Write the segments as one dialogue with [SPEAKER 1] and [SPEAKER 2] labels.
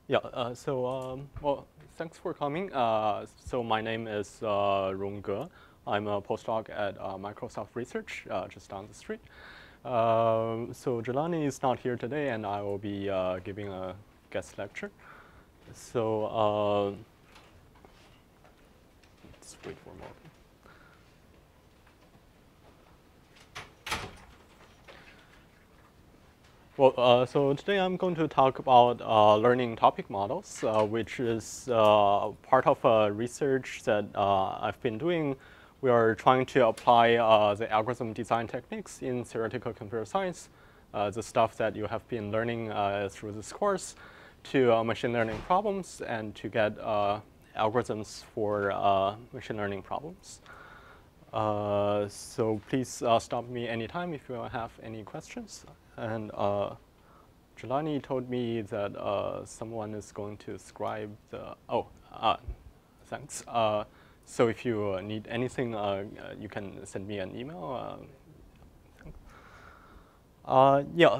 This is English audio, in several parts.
[SPEAKER 1] Yeah, well, thanks for coming. So my name is Rong Ge. I'm a postdoc at Microsoft Research, just down the street. So Jelani is not here today, and I will be giving a guest lecture. So let's wait for a moment. Well, so today I'm going to talk about learning topic models, which is part of a research that I've been doing. We are trying to apply the algorithm design techniques in theoretical computer science, the stuff that you have been learning through this course, to machine learning problems and to get algorithms for machine learning problems. So please stop me anytime if you have any questions. And Jelani told me that someone is going to scribe the, thanks. So if you need anything, you can send me an email. Yeah,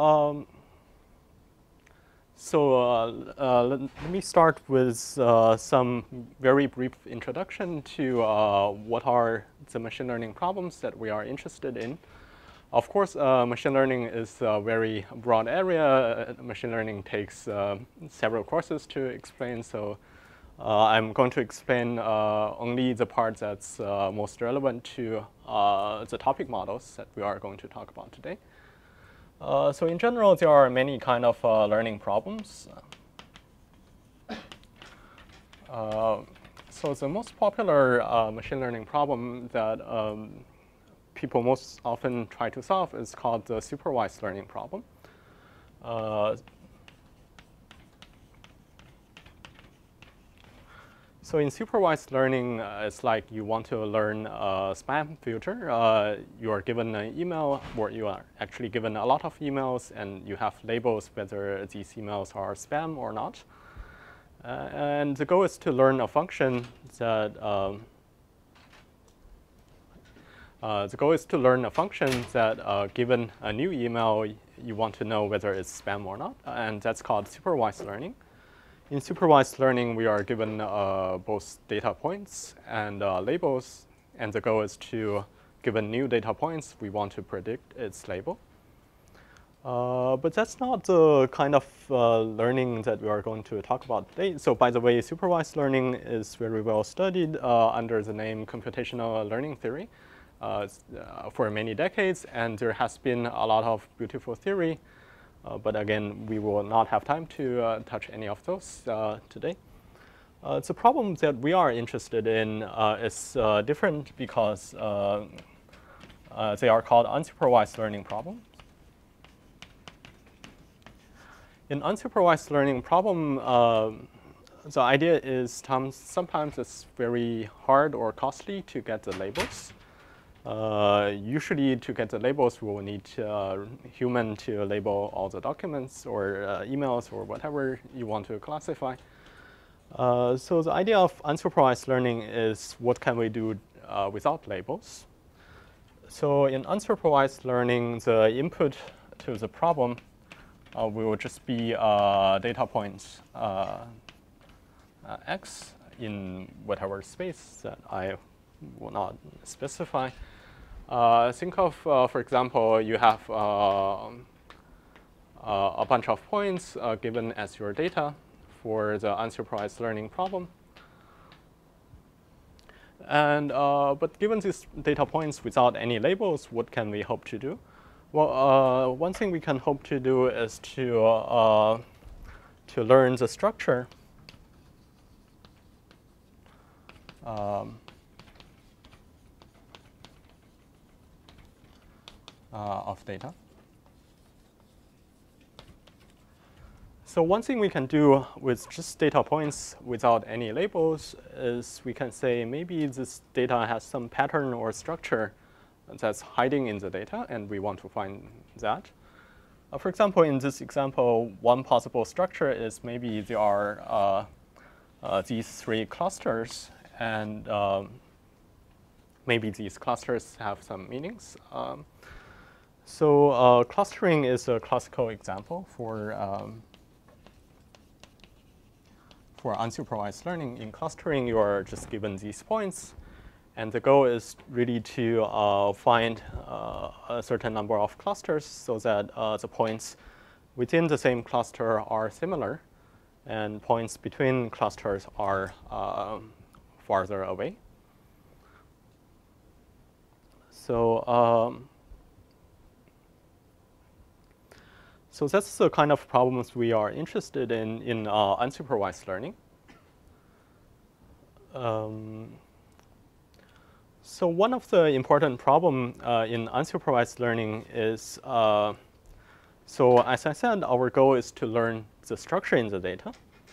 [SPEAKER 1] let me start with some very brief introduction to what are the machine learning problems that we are interested in. Of course, machine learning is a very broad area. Machine learning takes several courses to explain, so I'm going to explain only the part that's most relevant to the topic models that we are going to talk about today. So in general, there are many kind of learning problems. So the most popular machine learning problem that people most often try to solve is called the supervised learning problem. So in supervised learning, it's like you want to learn a spam filter. You are given an email, or you are actually given a lot of emails, and you have labels whether these emails are spam or not. And the goal is to learn a function that given a new email, you want to know whether it's spam or not, and that's called supervised learning. In supervised learning, we are given both data points and labels, and the goal is to, given new data points, we want to predict its label. But that's not the kind of learning that we are going to talk about today. So by the way, supervised learning is very well studied under the name computational learning theory for many decades, and there has been a lot of beautiful theory. But again, we will not have time to touch any of those today. The problem that we are interested in is different because they are called unsupervised learning problems. In unsupervised learning problem, the idea is sometimes it's very hard or costly to get the labels. Usually, to get the labels, we will need a human to label all the documents or emails or whatever you want to classify. So the idea of unsupervised learning is what can we do without labels. So in unsupervised learning, the input to the problem will just be data points x in whatever space that I will not specify. Think of, for example, you have a bunch of points given as your data for the unsupervised learning problem. And but given these data points without any labels, what can we hope to do? Well, one thing we can hope to do is to learn the structure of data. So one thing we can do with just data points without any labels is we can say maybe this data has some pattern or structure that's hiding in the data, and we want to find that. For example, in this example, one possible structure is maybe there are these three clusters, and maybe these clusters have some meanings. So clustering is a classical example for for unsupervised learning, in clustering, you are just given these points. And the goal is really to find a certain number of clusters so that the points within the same cluster are similar, and points between clusters are farther away. So, so that's the kind of problems we are interested in unsupervised learning. So one of the important problem in unsupervised learning is, so as I said, our goal is to learn the structure in the data.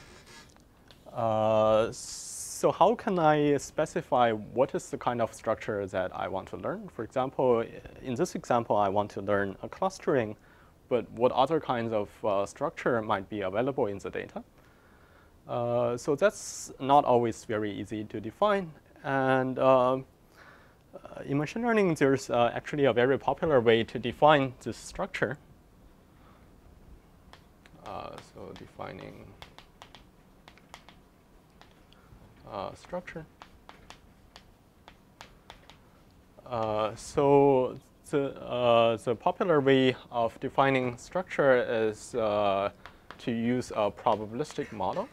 [SPEAKER 1] So how can I specify what is the kind of structure that I want to learn? For example, in this example, I want to learn a clustering, but what other kinds of structure might be available in the data? So that's not always very easy to define. And in machine learning, there's actually a very popular way to define this structure. So defining structure. So the popular way of defining structure is to use a probabilistic model.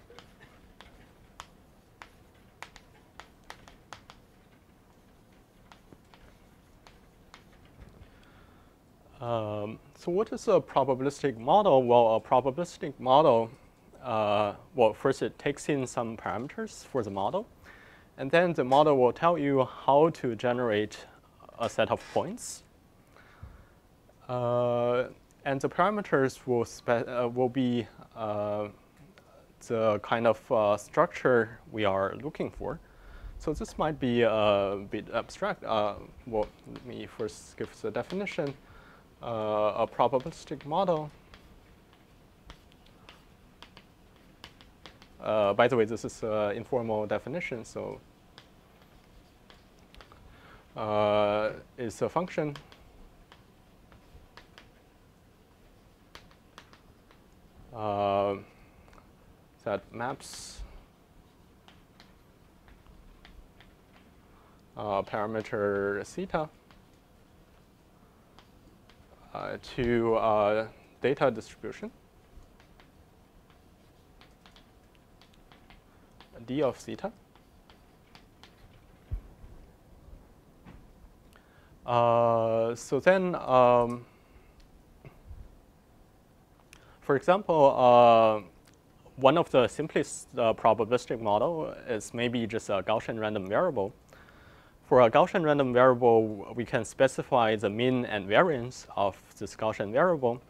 [SPEAKER 1] So what is a probabilistic model? Well, a probabilistic model, well, first it takes in some parameters for the model, and then the model will tell you how to generate a set of points. And the parameters will be the kind of structure we are looking for. So this might be a bit abstract. Well, let me first give the definition. A probabilistic model. By the way, this is an informal definition, so it's a function that maps parameter theta to data distribution, d of theta. So then, for example, one of the simplest probabilistic model is maybe just a Gaussian random variable. For a Gaussian random variable, we can specify the mean and variance of this Gaussian variable.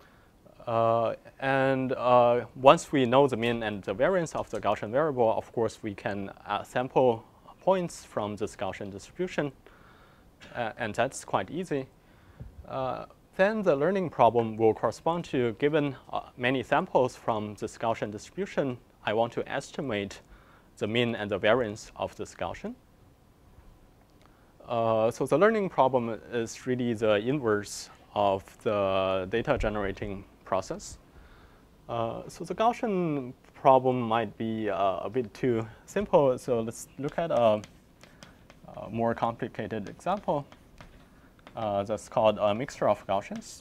[SPEAKER 1] And once we know the mean and the variance of the Gaussian variable, of course, we can sample points from this Gaussian distribution. And that's quite easy. Then the learning problem will correspond to, given many samples from this Gaussian distribution, I want to estimate the mean and the variance of this Gaussian. So the learning problem is really the inverse of the data generating process. So the Gaussian problem might be a bit too simple. So let's look at a more complicated example that's called a mixture of Gaussians.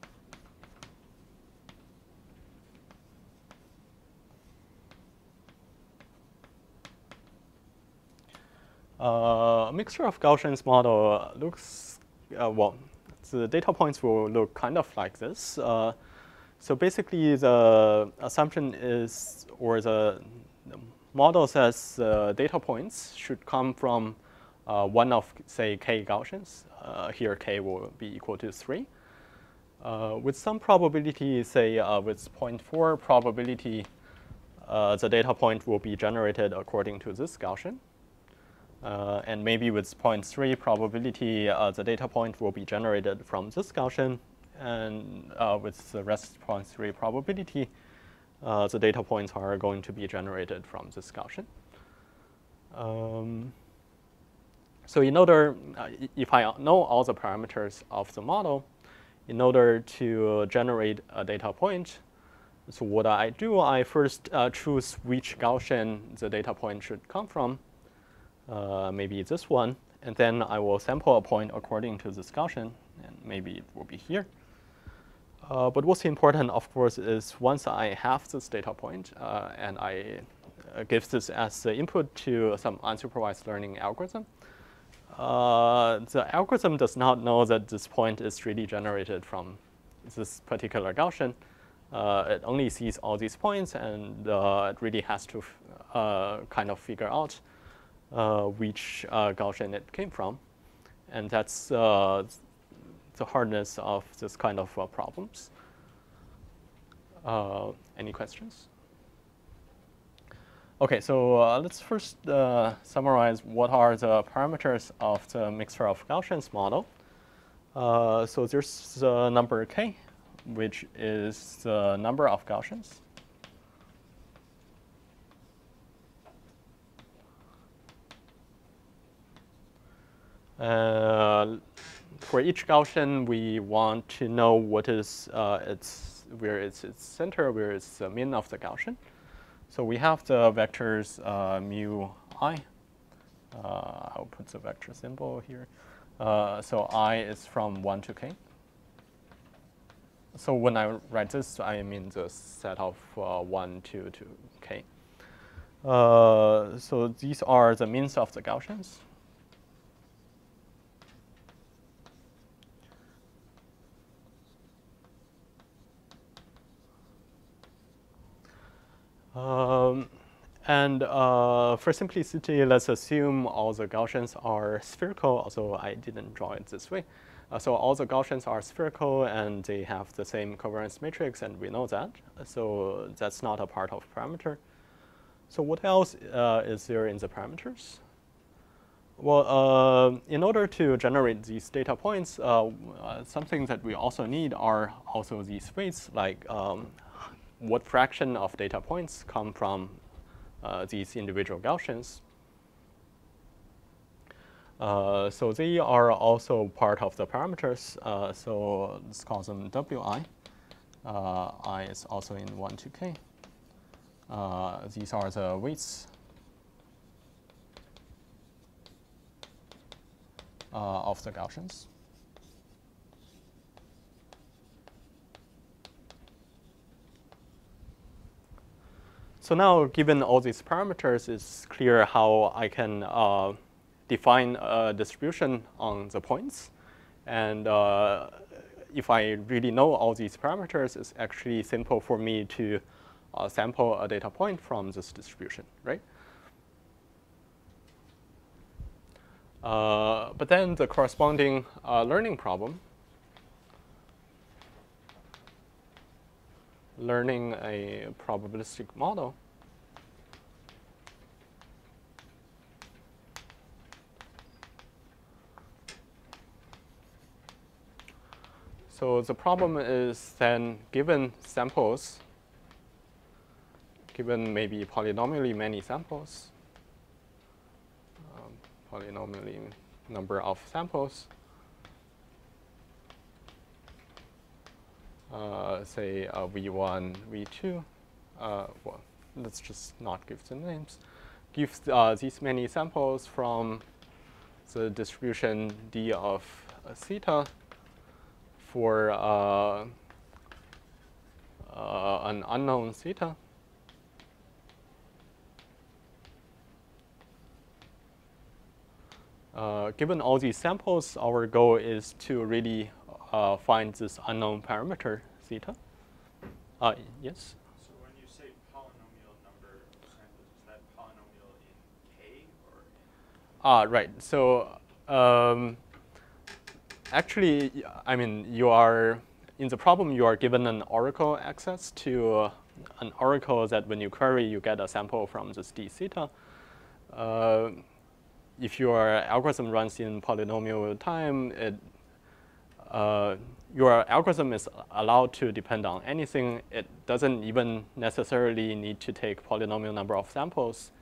[SPEAKER 1] A mixture of Gaussians model looks, well, the data points will look kind of like this. So basically, the assumption is, or the model says data points should come from one of, say, k Gaussians. Here, k will be equal to 3. With some probability, say, with 0.4 probability, the data point will be generated according to this Gaussian. And maybe with 0.3 probability, the data point will be generated from this Gaussian. And with the rest 0.3 probability, the data points are going to be generated from this Gaussian. So in order, if I know all the parameters of the model, in order to generate a data point, So what I do, I first choose which Gaussian the data point should come from, maybe this one, and then I will sample a point according to this Gaussian, and maybe it will be here. But what's important, of course, is once I have this data point and I give this as the input to some unsupervised learning algorithm, the algorithm does not know that this point is really generated from this particular Gaussian. It only sees all these points, and it really has to kind of figure out which Gaussian it came from. And that's the hardness of this kind of problems. Any questions? OK, so let's first summarize what are the parameters of the mixture of Gaussians model. So there's the number k, which is the number of Gaussians. For each Gaussian, we want to know what is where it's its center, where it's the mean of the Gaussian. So we have the vectors mu I. I'll put the vector symbol here. So I is from 1 to k. So when I write this, I mean the set of 1 to k. So these are the means of the Gaussians. And for simplicity, let's assume all the Gaussians are spherical, although I didn't draw it this way. So all the Gaussians are spherical, and they have the same covariance matrix, and we know that. So that's not a part of parameter. So what else is there in the parameters? Well, in order to generate these data points, something that we also need are also these weights, like what fraction of data points come from these individual Gaussians. So they are also part of the parameters. So let's call them Wi. I is also in 1 to k. These are the weights of the Gaussians. So now, given all these parameters, it's clear how I can define a distribution on the points. And if I really know all these parameters, it's actually simple for me to sample a data point from this distribution, right? But then the corresponding learning problem, learning a probabilistic model. So the problem is then, given samples, given maybe polynomially many samples, polynomially number of samples, say V1, V2, well, let's just not give the names, give these many samples from the distribution D of theta for an unknown theta. Given all these samples, our goal is to really find this unknown parameter theta. Yes?
[SPEAKER 2] So when you say polynomial number of samples, is that polynomial in k or in?
[SPEAKER 1] Right. So actually, I mean, you are in the problem. You are given an oracle access to an oracle that when you query, you get a sample from this d theta. If your algorithm runs in polynomial time, your algorithm is allowed to depend on anything. It doesn't even necessarily need to take polynomial number of samples.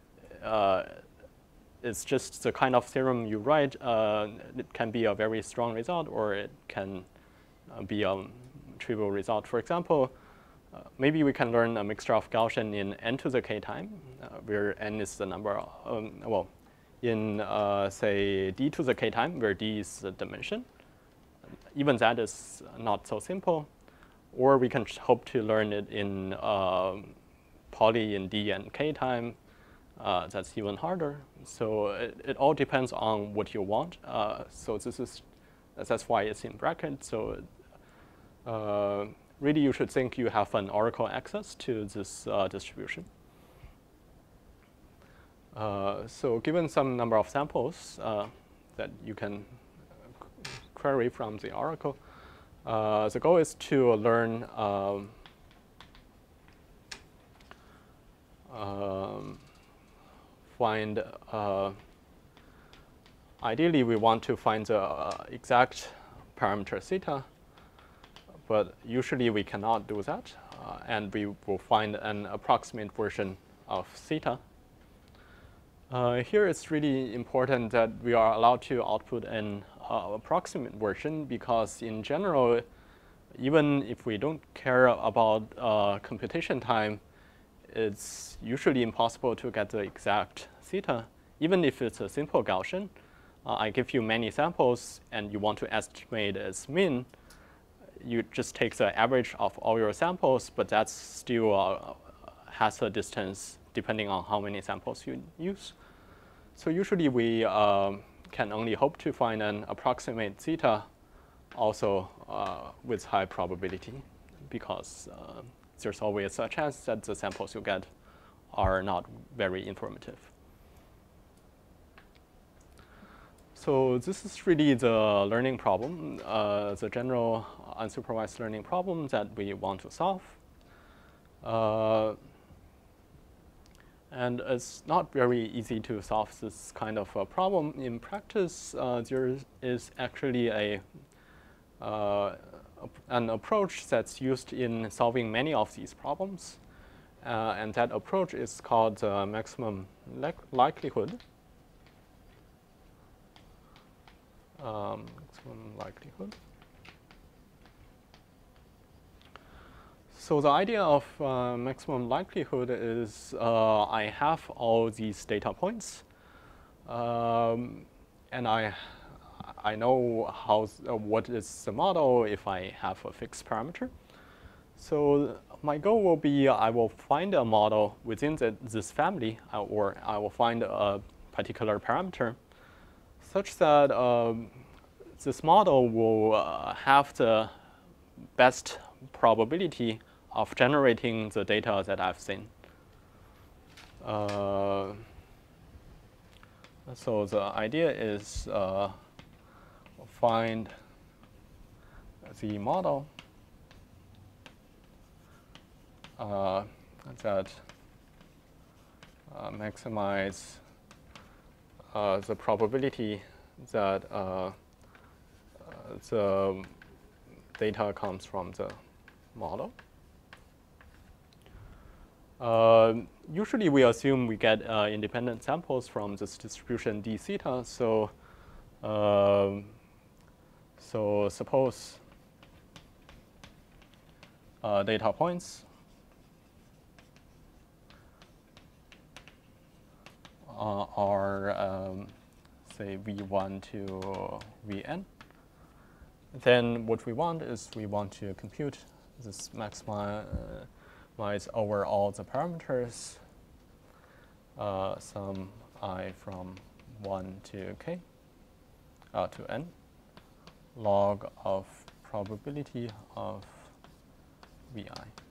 [SPEAKER 1] It's just the kind of theorem you write. It can be a very strong result, or it can be a trivial result. For example, maybe we can learn a mixture of Gaussian in n to the k time, where n is the number, well, in say d to the k time, where d is the dimension. Even that is not so simple. Or we can hope to learn it in poly in d and k time. That's even harder. So it all depends on what you want. So that's why it's in brackets. So really, you should think you have an oracle access to this distribution. So given some number of samples that you can query from the oracle, the goal is to learn find ideally we want to find the exact parameter theta, but usually we cannot do that, and we will find an approximate version of theta. Here it's really important that we are allowed to output an approximate version, because in general, even if we don't care about computation time, it's usually impossible to get the exact theta. Even if it's a simple Gaussian, I give you many samples and you want to estimate its mean, you just take the average of all your samples, but that still has a distance depending on how many samples you use. So usually we can only hope to find an approximate theta also with high probability, because there's always a chance that the samples you get are not very informative. So this is really the learning problem, the general unsupervised learning problem that we want to solve. And it's not very easy to solve this kind of a problem. In practice, there is actually an approach that's used in solving many of these problems. And that approach is called maximum likelihood. Maximum likelihood. So the idea of maximum likelihood is I have all these data points, and I know what is the model if I have a fixed parameter. So my goal will be I will find a model within this family, or I will find a particular parameter, such that this model will have the best probability of generating the data that I've seen. So the idea is find the model that maximize the probability that the data comes from the model. Usually we assume we get independent samples from this distribution d theta. So suppose data points are say v1 to vn. Then what we want is we want to compute this maximize over all the parameters, sum I from 1 to k to n, log of probability of vi.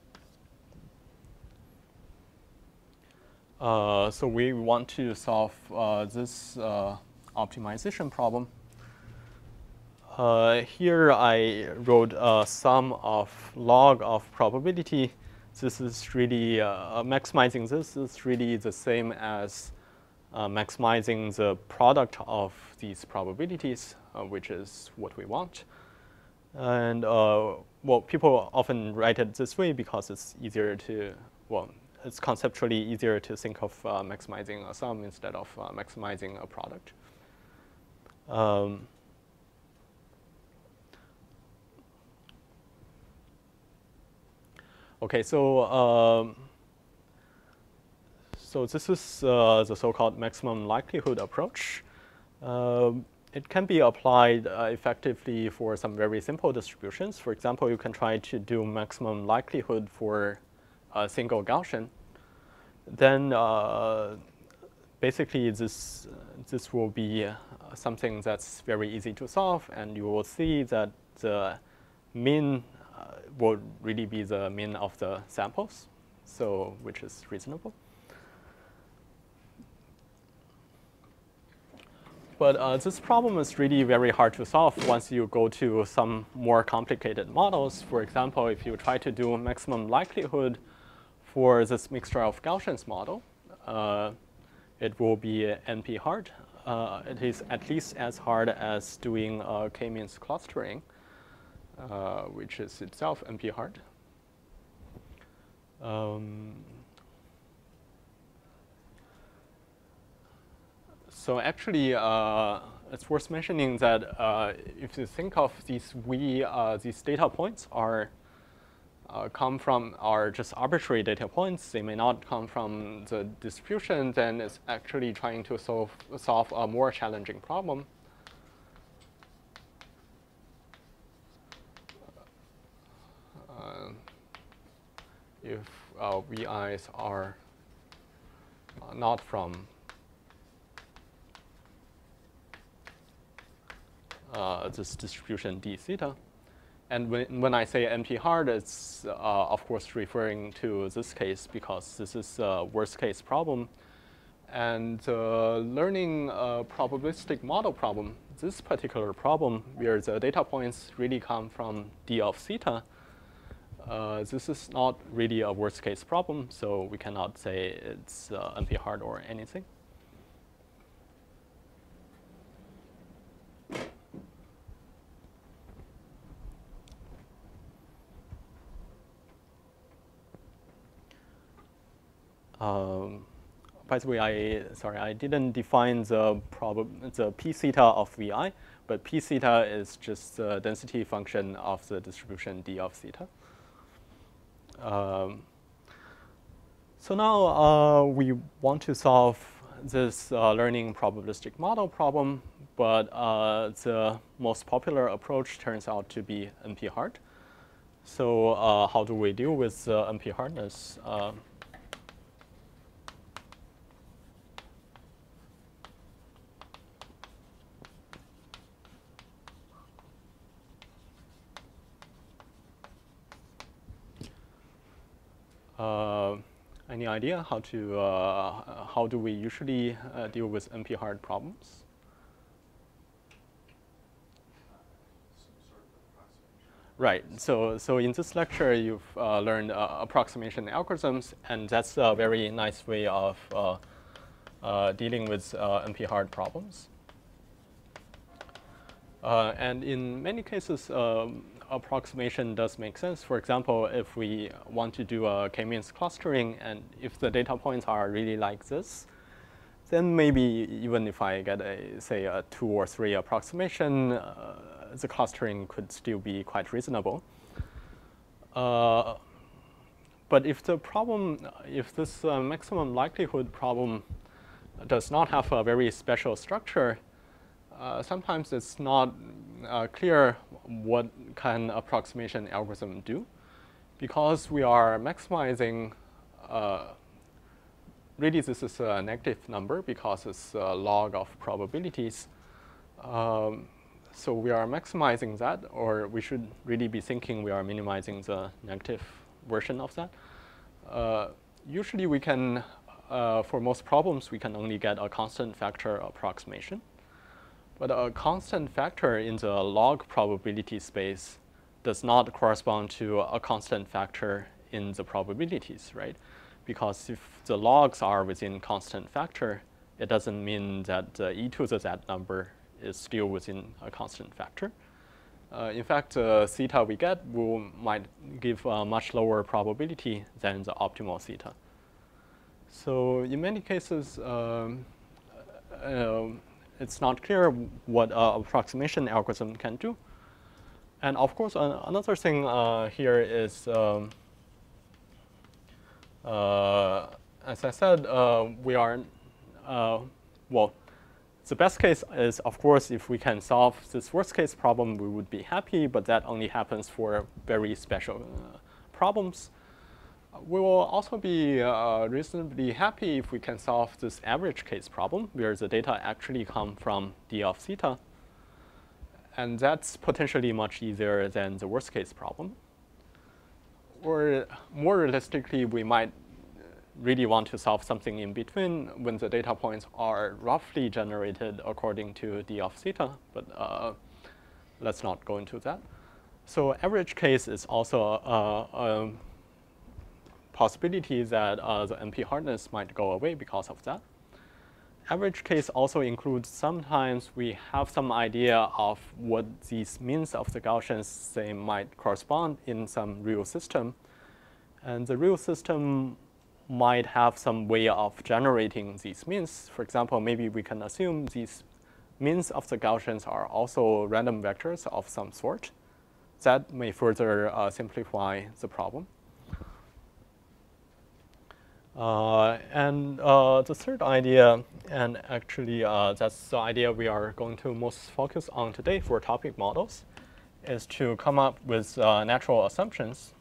[SPEAKER 1] So we want to solve this optimization problem. Here I wrote a sum of log of probability. This is really maximizing this is really the same as maximizing the product of these probabilities, which is what we want. And well, people often write it this way because it's easier to, well, it's conceptually easier to think of maximizing a sum instead of maximizing a product. Okay, so so this is the so-called maximum likelihood approach. It can be applied effectively for some very simple distributions. For example, you can try to do maximum likelihood for a single Gaussian. Then basically this will be something that's very easy to solve, and you will see that the mean will really be the mean of the samples, so which is reasonable. But this problem is really very hard to solve once you go to some more complicated models. For example, if you try to do maximum likelihood for this mixture of Gaussians model, it will be NP hard. It is at least as hard as doing k-means clustering, which is itself NP hard. So actually, it's worth mentioning that if you think of these these data points are just arbitrary data points, they may not come from the distribution, then it's actually trying to solve a more challenging problem. If VIs are not from this distribution d theta. And when I say NP hard, it's of course referring to this case because this is a worst case problem. And learning a probabilistic model problem, this particular problem where the data points really come from d of theta, this is not really a worst case problem, so we cannot say it's NP hard or anything. By the way, I didn't define the p theta of Vi, but p theta is just the density function of the distribution d of theta. So now we want to solve this learning probabilistic model problem, but the most popular approach turns out to be NP hard. So how do we deal with NP hardness? Any idea how do we usually deal with NP hard problems? Right. So in this lecture, you've learned approximation algorithms, and that's a very nice way of dealing with NP hard problems. And in many cases, approximation does make sense. For example, if we want to do a k-means clustering, and if the data points are really like this, then maybe even if I get say a 2 or 3 approximation, the clustering could still be quite reasonable. But if this maximum likelihood problem does not have a very special structure, sometimes it's not clear what can approximation algorithm do, because we are maximizing. Really, this is a negative number because it's a log of probabilities. So we are maximizing that, or we should really be thinking we are minimizing the negative version of that. Usually, we can, for most problems, we can only get a constant factor approximation. But a constant factor in the log probability space does not correspond to a constant factor in the probabilities, right? Because if the logs are within constant factor, it doesn't mean that the e to the z number is still within a constant factor. In fact, theta we get might give a much lower probability than the optimal theta. So in many cases, it's not clear what approximation algorithm can do. And of course, another thing here is As I said, we are, well, the best case is, of course, if we can solve this worst case problem, we would be happy, but that only happens for very special problems. We will also be reasonably happy if we can solve this average case problem, where the data actually come from d of theta. And that's potentially much easier than the worst case problem. Or more realistically, we might really want to solve something in between when the data points are roughly generated according to d of theta, but let's not go into that. So average case is also a possibility that the NP hardness might go away because of that. Average case also includes sometimes we have some idea of what these means of the Gaussians they might correspond in some real system. And the real system might have some way of generating these means. For example, maybe we can assume these means of the Gaussians are also random vectors of some sort. That may further simplify the problem. And the third idea, and actually that's the idea we are going to most focus on today for topic models, is to come up with natural assumptions.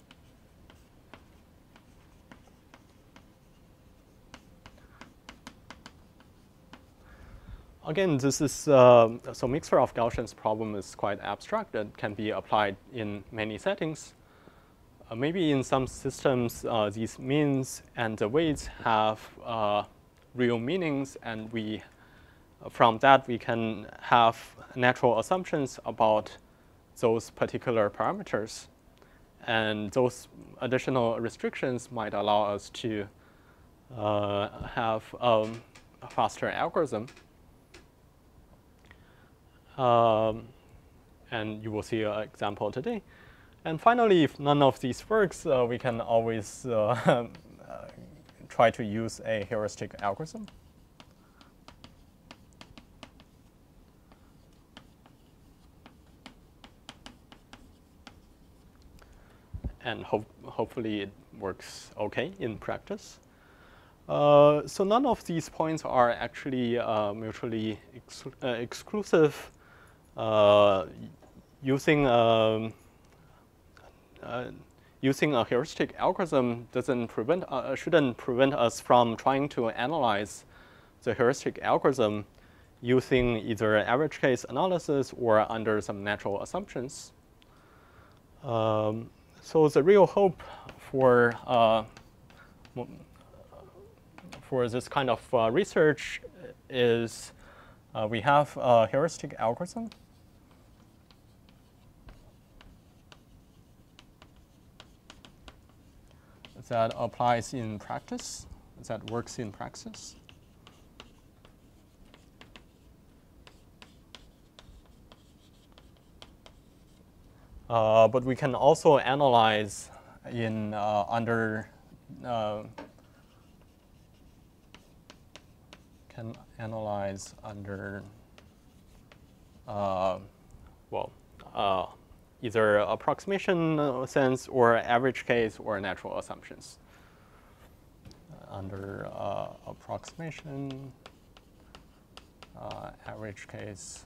[SPEAKER 1] Again, this is, so mixture of Gaussians problem is quite abstract. It can be applied in many settings. Maybe in some systems, these means and the weights have real meanings, and from that we can have natural assumptions about those particular parameters. And those additional restrictions might allow us to have a faster algorithm. And you will see an example today. And finally, if none of these works, we can always try to use a heuristic algorithm. And hopefully it works OK in practice. So none of these points are actually mutually exclusive. Using a heuristic algorithm shouldn't prevent us from trying to analyze the heuristic algorithm using either average case analysis or under some natural assumptions. So the real hope for this kind of research is we have a heuristic algorithm. That applies in practice, that works in practice. But we can also analyze in under either approximation sense or average case or natural assumptions. Under approximation, average case,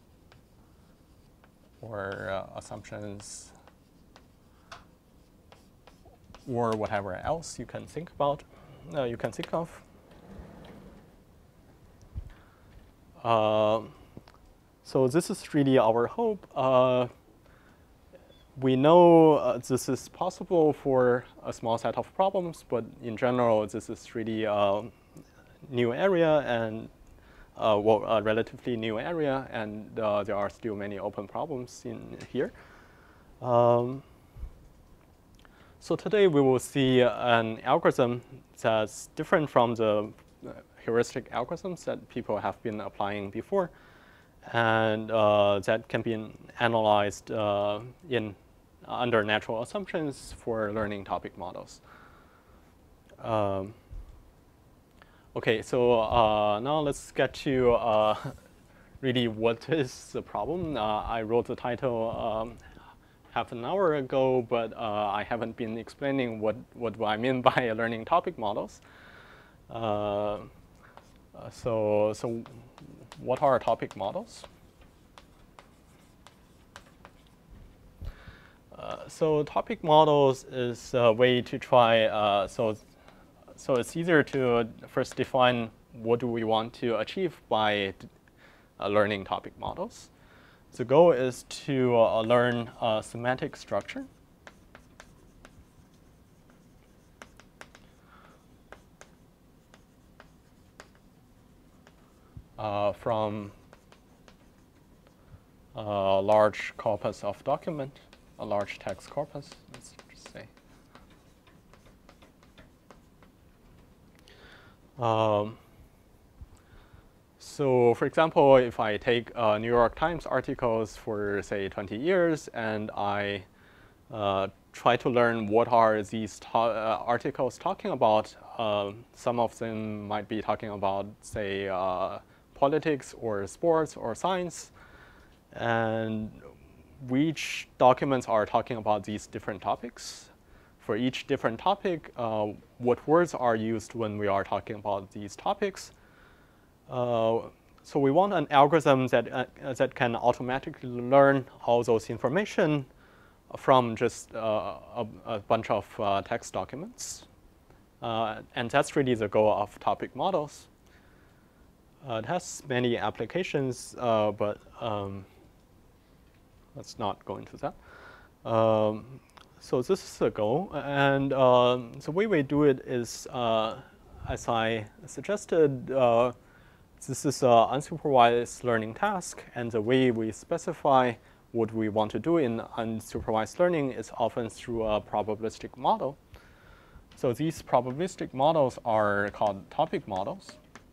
[SPEAKER 1] or assumptions, or whatever else you can think about, you can think of. So this is really our hope. We know this is possible for a small set of problems, but in general, this is really a new area and a relatively new area, and there are still many open problems in here. So today we will see an algorithm that's different from the heuristic algorithms that people have been applying before, and that can be analyzed under natural assumptions for learning topic models. OK, so now let's get to really what is the problem. I wrote the title half an hour ago, but I haven't been explaining what I mean by learning topic models. So what are topic models? So topic models is a way to try, so it's easier to first define what do we want to achieve by learning topic models. The goal is to learn semantic structure. From a large corpus of document, a large text corpus, let's just say. So for example, if I take New York Times articles for, say, 20 years, and I try to learn what are these articles talking about, some of them might be talking about, say, politics or sports or science, and which documents are talking about these different topics. For each different topic, what words are used when we are talking about these topics. So we want an algorithm that can automatically learn all those information from just a bunch of text documents. And that's really the goal of topic models. It has many applications, but let's not go into that. So this is the goal. And the way we do it is, as I suggested, this is an unsupervised learning task. And the way we specify what we want to do in unsupervised learning is often through a probabilistic model. So these probabilistic models are called topic models.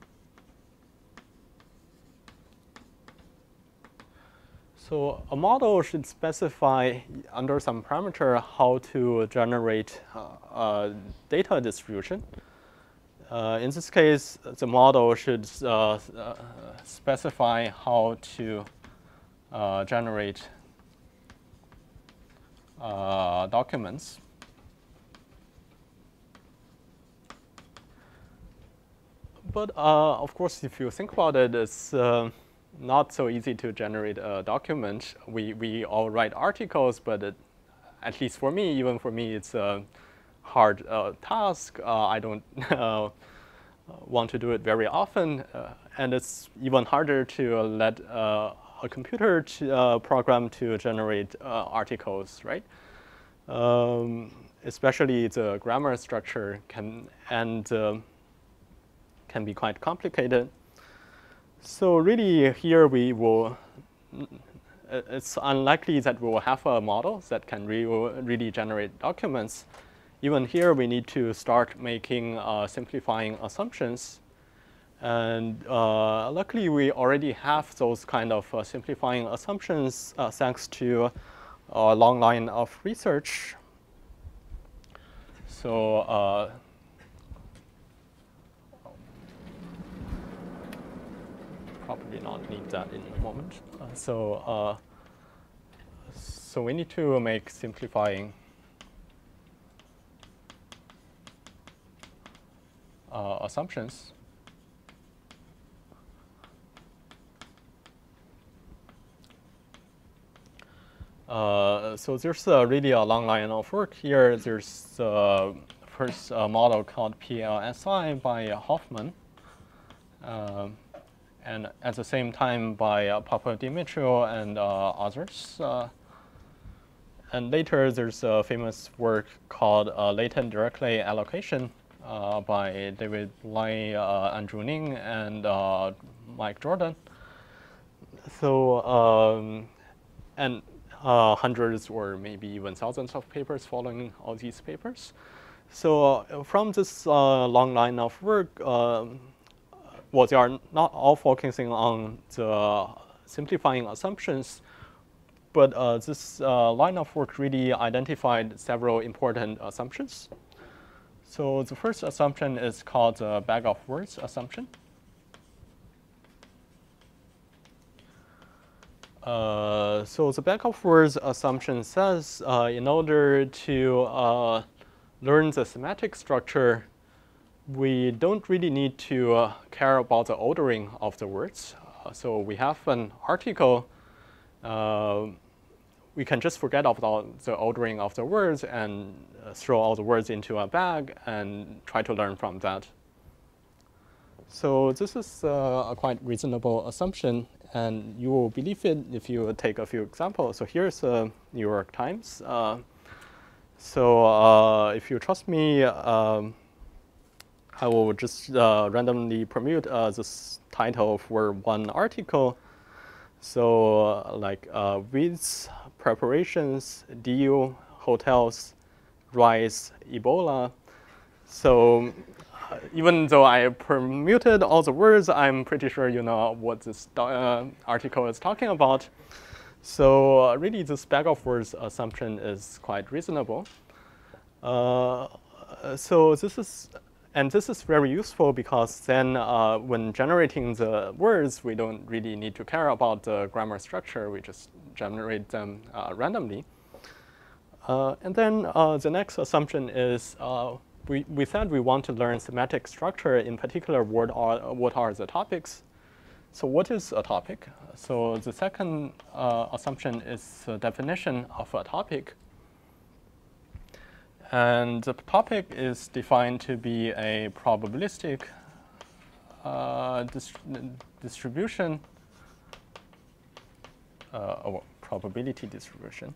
[SPEAKER 1] So a model should specify under some parameter how to generate a data distribution. In this case, the model should specify how to generate documents. But of course, if you think about it, it's not so easy to generate a document. We all write articles, but at least for me, even for me, it's a hard task. I don't want to do it very often. And it's even harder to let a computer program to generate articles, right? Especially the grammar structure can be quite complicated. So really here it's unlikely that we will have a model that can really generate documents. Even here we need to start making simplifying assumptions. And luckily we already have those kind of simplifying assumptions thanks to a long line of research. So probably not need that in a moment. So we need to make simplifying assumptions. So there's really a long line of work here. There's the first model called PLSI by Hoffman. And at the same time by Papadimitriou and others. And later there's a famous work called latent directly allocation by David Lai, Andrew Ning, and Mike Jordan. So, and hundreds or maybe even thousands of papers following all these papers. So from this long line of work, well, they are not all focusing on the simplifying assumptions, but this line of work really identified several important assumptions. So the first assumption is called the bag of words assumption. So the back-of-words assumption says in order to learn the semantic structure, we don't really need to care about the ordering of the words. So we have an article. We can just forget about the ordering of the words and throw all the words into a bag and try to learn from that. So this is a quite reasonable assumption, and you will believe it if you take a few examples. So here's the New York Times. If you trust me, I will just randomly permute this title for one article. So like weeds, preparations, deal, hotels, rice, Ebola. So even though I permuted all the words, I'm pretty sure you know what this article is talking about. So really, this back-of-words assumption is quite reasonable. So this is very useful because then when generating the words, we don't really need to care about the grammar structure. We just generate them randomly. And then the next assumption is we said we want to learn semantic structure. In particular, what are the topics? So what is a topic? So the second assumption is the definition of a topic. And the topic is defined to be a probabilistic distribution, or probability distribution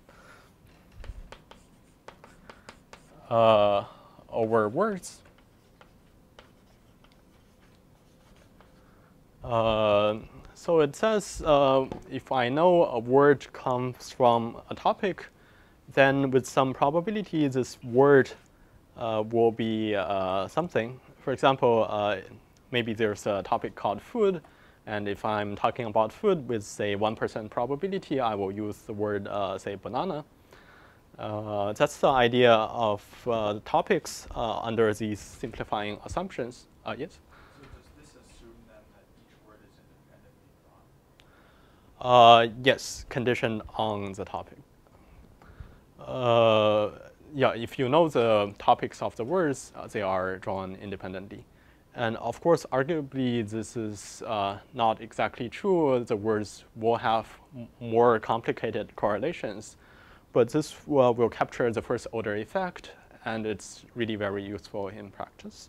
[SPEAKER 1] over words. So it says if I know a word comes from a topic, then with some probability, this word will be something. For example, maybe there's a topic called food, and if I'm talking about food with, say, 1% probability, I will use the word, say, banana. That's the idea of the topics under these simplifying assumptions. Yes?
[SPEAKER 2] So does this assume then that each word is independently drawn?
[SPEAKER 1] Yes, conditioned on the topic. Yeah, if you know the topics of the words, they are drawn independently. And of course, arguably, this is not exactly true. The words will have more complicated correlations. But this will capture the first order effect, and it's really very useful in practice.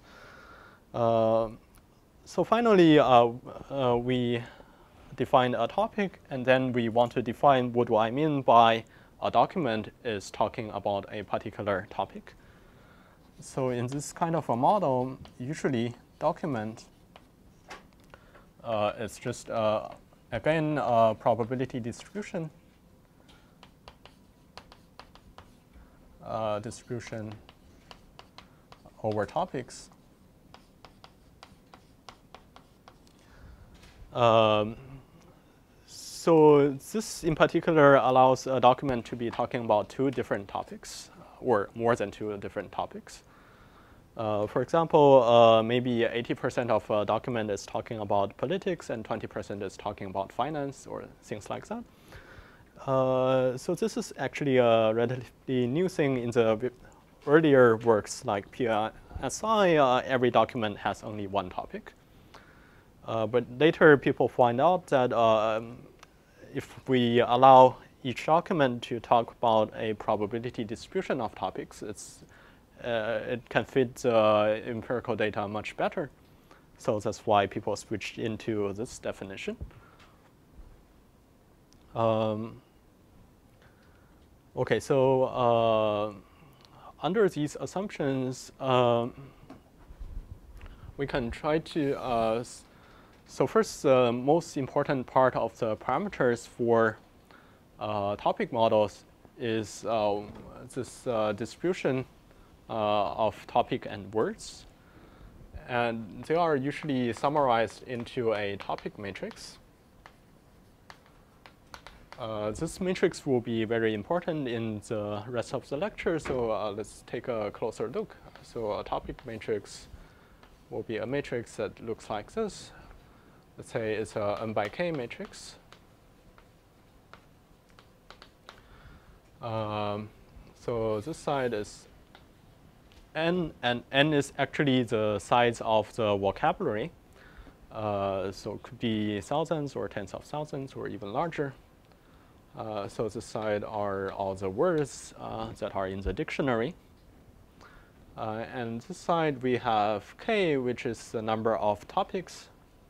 [SPEAKER 1] So finally, we define a topic, and then we want to define what do I mean by a document is talking about a particular topic. So in this kind of a model, usually document is just, again, a probability distribution. Distribution over topics. So this in particular allows a document to be talking about two different topics, or more than two different topics. For example, maybe 80% of a document is talking about politics and 20% is talking about finance or things like that. So this is actually a relatively new thing in the earlier works like PSI. Every document has only one topic. But later people find out that if we allow each document to talk about a probability distribution of topics, it can fit empirical data much better. So that's why people switched into this definition. Okay, so under these assumptions, we can try to, so first, the most important part of the parameters for topic models is this distribution of topic and words. And they are usually summarized into a topic matrix. This matrix will be very important in the rest of the lecture, so let's take a closer look. So a topic matrix will be a matrix that looks like this. Let's say it's a n by k matrix. So this side is n, and n is actually the size of the vocabulary. So it could be thousands or tens of thousands or even larger. So this side are all the words that are in the dictionary. And this side we have k, which is the number of topics.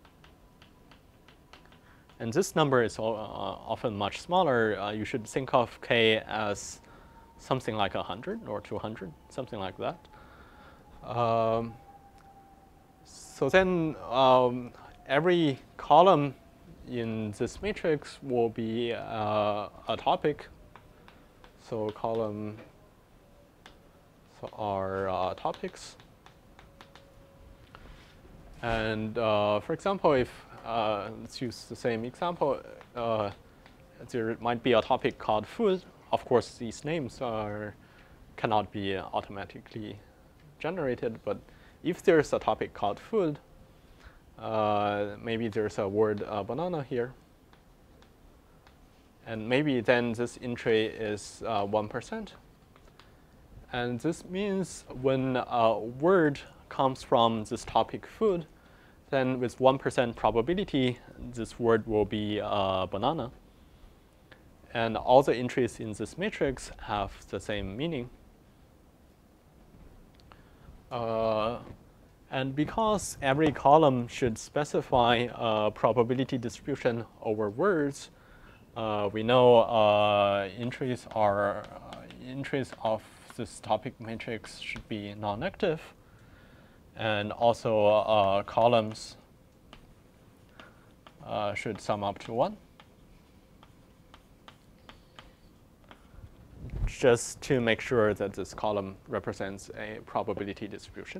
[SPEAKER 1] And this number is often much smaller. You should think of k as something like 100 or 200, something like that. So then every column in this matrix will be a topic. So columns are topics. And for example, if let's use the same example, there might be a topic called food. Of course, these names cannot be automatically generated, but if there's a topic called food, maybe there's a word banana here. And maybe then this entry is 1%. And this means when a word comes from this topic food, then with 1% probability, this word will be banana. And all the entries in this matrix have the same meaning. And because every column should specify a probability distribution over words, we know entries of this topic matrix should be non-negative, and also columns should sum up to 1. Just to make sure that this column represents a probability distribution.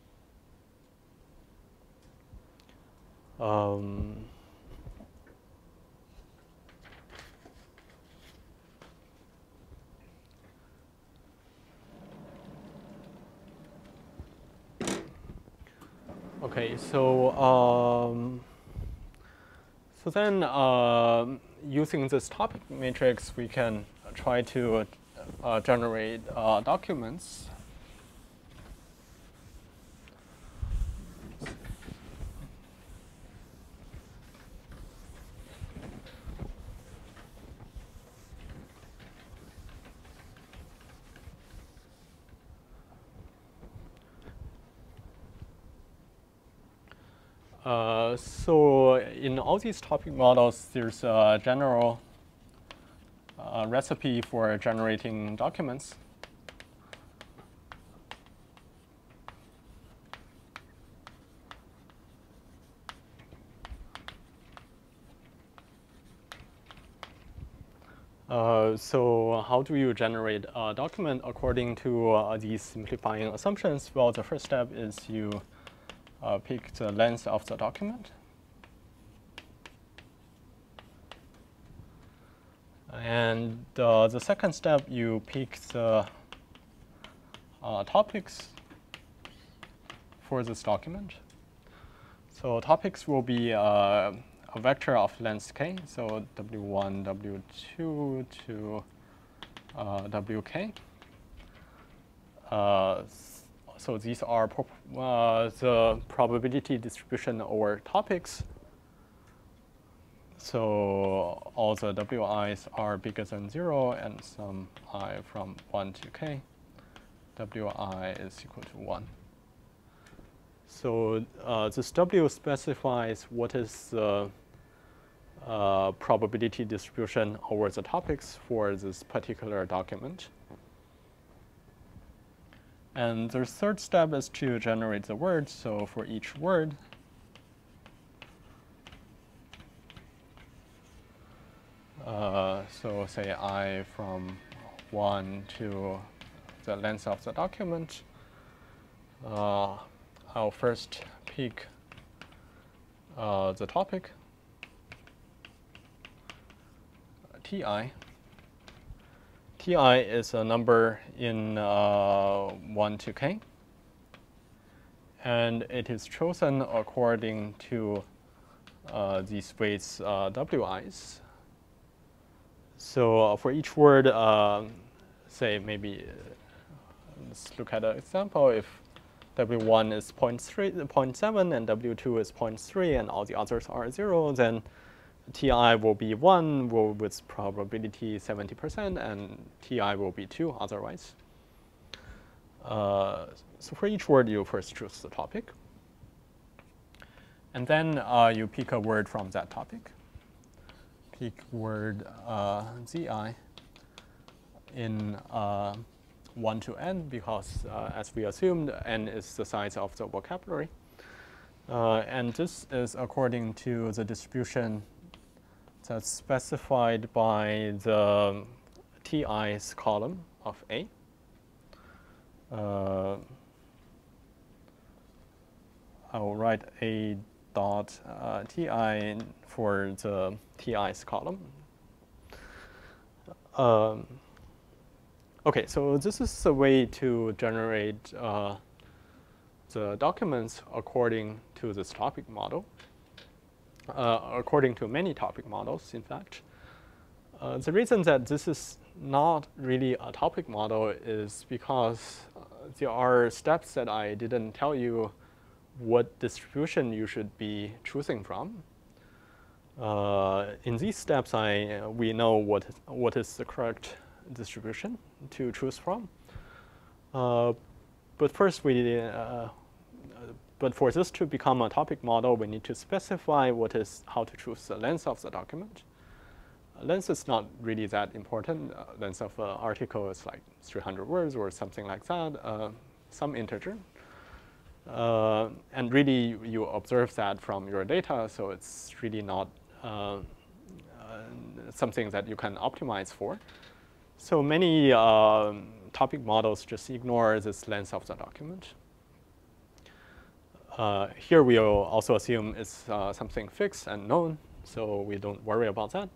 [SPEAKER 1] Okay, so then using this topic matrix, we can try to generate documents. So in all these topic models, there's a general recipe for generating documents. So how do you generate a document according to these simplifying assumptions? Well, the first step is you pick the length of the document. And the second step, you pick the topics for this document. So topics will be a vector of length k, so w1, w2 to wk. So these are the probability distribution over topics. So all the wi's are bigger than 0, and some I from 1 to k, wi is equal to 1. So this w specifies what is the probability distribution over the topics for this particular document. And the third step is to generate the words. So for each word, so say I from 1 to the length of the document, I'll first pick the topic, ti. Ti is a number in 1 to k, and it is chosen according to these weights wi's. So for each word, say maybe, let's look at an example. If W1 is 0.7 and W2 is 0.3 and all the others are 0, then Ti will be 1 with probability 70%, and Ti will be 2 otherwise. So for each word, you first choose the topic. And then you pick a word from that topic. Pick word Zi in 1 to n, because as we assumed, n is the size of the vocabulary. And this is according to the distribution that's specified by the Ti's column of A. I'll write A dot Ti for the Ti's column. Okay, so this is a way to generate the documents according to this topic model, according to many topic models, in fact. The reason that this is not really a topic model is because there are steps that I didn't tell you what distribution you should be choosing from. In these steps, we know what is the correct distribution to choose from. But first, but for this to become a topic model, we need to specify how to choose the length of the document. Length is not really that important. Length of an article is like 300 words or something like that, some integer. And really, you observe that from your data, so it's really not something that you can optimize for. So many topic models just ignore this length of the document. Here we will also assume it's something fixed and known, so we don't worry about that.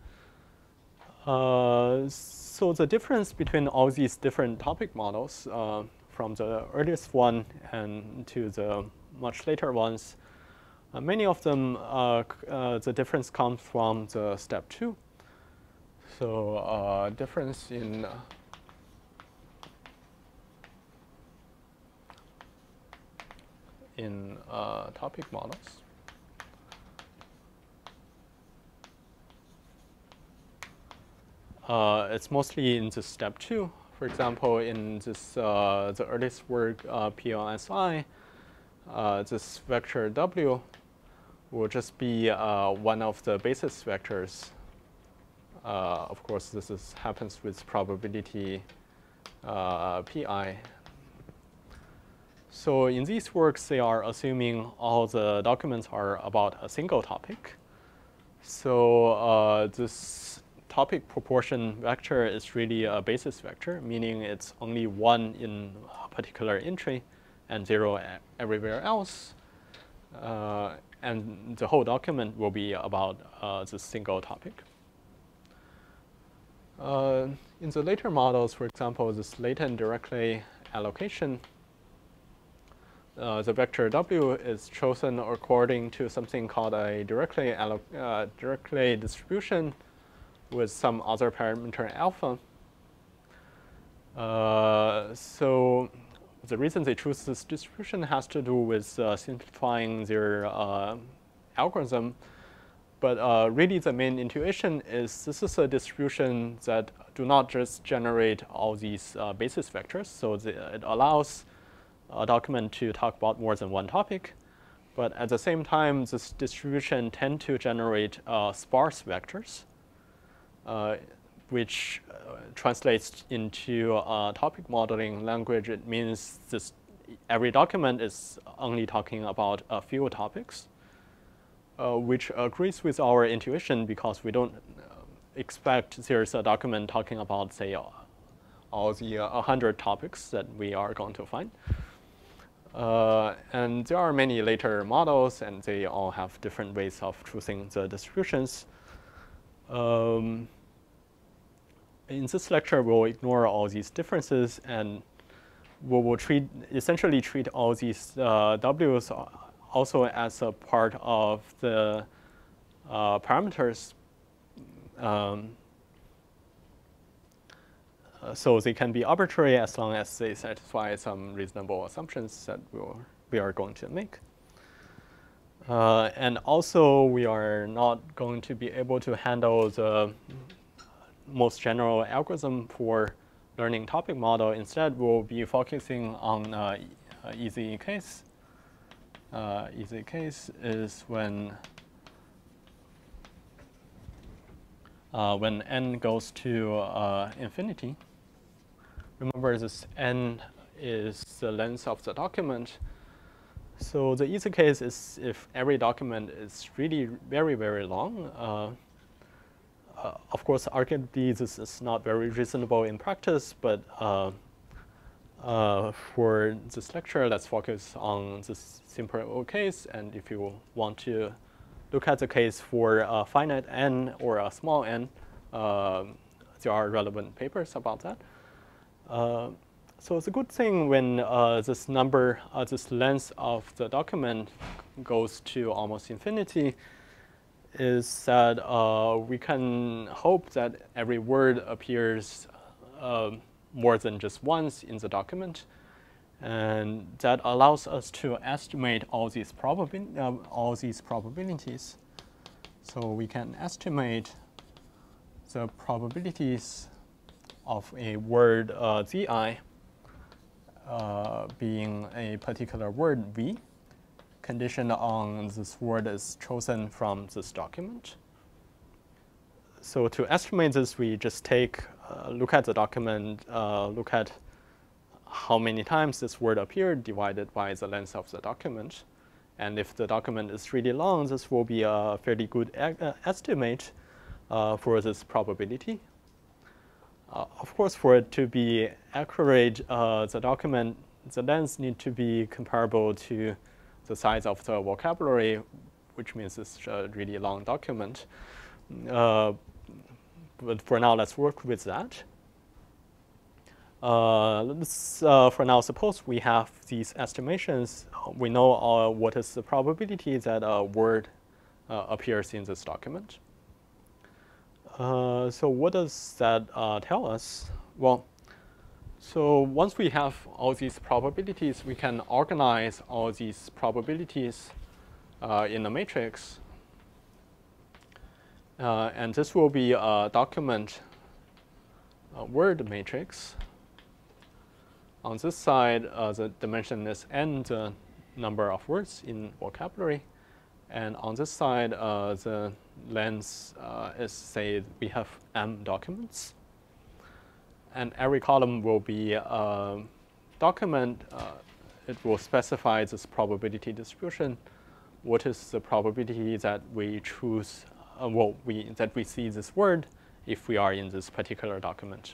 [SPEAKER 1] So the difference between all these different topic models, from the earliest one and to the much later ones, many of them, the difference comes from the step 2. So difference in topic models. It's mostly in this step 2. For example, in this the earliest work PLSI, this vector W will just be one of the basis vectors. Of course, this happens with probability Pi. So in these works, they are assuming all the documents are about a single topic. So this topic proportion vector is really a basis vector, meaning it's only 1 in a particular entry and 0 everywhere else. And the whole document will be about this single topic. In the later models, for example, this latent Dirichlet allocation, the vector W is chosen according to something called a Dirichlet distribution with some other parameter alpha. So the reason they choose this distribution has to do with simplifying their algorithm. But really, the main intuition is this is a distribution that do not just generate all these basis vectors. So it allows a document to talk about more than one topic. But at the same time, this distribution tend to generate sparse vectors, which translates into topic modeling language. It means every document is only talking about a few topics. Which agrees with our intuition because we don't expect there's a document talking about, say, all the 100 topics that we are going to find. And there are many later models, and they all have different ways of choosing the distributions. In this lecture, we'll ignore all these differences, and we will essentially treat all these W's also as a part of the parameters So they can be arbitrary as long as they satisfy some reasonable assumptions that we are going to make. And also, we are not going to be able to handle the most general algorithm for learning topic model. Instead, we'll be focusing on easy case. Easy case is when n goes to infinity. Remember, this n is the length of the document. So the easy case is if every document is really very, very long. Of course, arguably, this is not very reasonable in practice, but for this lecture, let's focus on this simple case. And if you want to look at the case for a finite n or a small n, there are relevant papers about that. So it's a good thing when this number, this length of the document goes to almost infinity, is that we can hope that every word appears more than just once in the document. And that allows us to estimate all these probabilities. So we can estimate the probabilities of a word zi being a particular word v, conditioned on this word is chosen from this document. So to estimate this, we just take look at the document, look at how many times this word appeared divided by the length of the document. And if the document is really long, this will be a fairly good estimate for this probability. Of course, for it to be accurate, the document, the length need to be comparable to the size of the vocabulary, which means it's a really long document. But for now, let's work with that. Let's, for now, suppose we have these estimations. We know what is the probability that a word appears in this document. So what does that tell us? Well, so once we have all these probabilities, we can organize all these probabilities in a matrix. And this will be a document word matrix. On this side, the dimension is n, the number of words in vocabulary. And on this side, the length is, say, we have m documents. And every column will be a document. It will specify this probability distribution. What is the probability that we choose, that we see this word if we are in this particular document?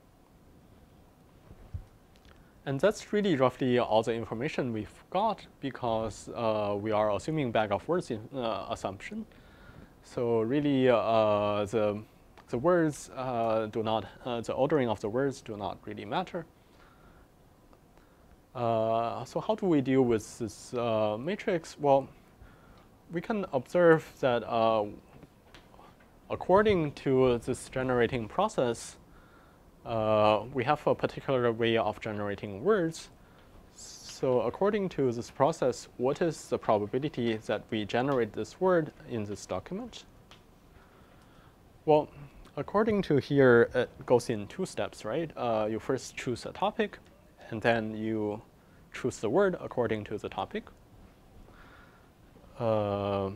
[SPEAKER 1] And that's really roughly all the information we've got, because we are assuming bag of words assumption. So really, the words do not, the ordering of the words do not really matter. So how do we deal with this matrix? Well, we can observe that according to this generating process, we have a particular way of generating words. So according to this process, what is the probability that we generate this word in this document? Well, according to here, it goes in 2 steps, right? You first choose a topic, and then you choose the word according to the topic. So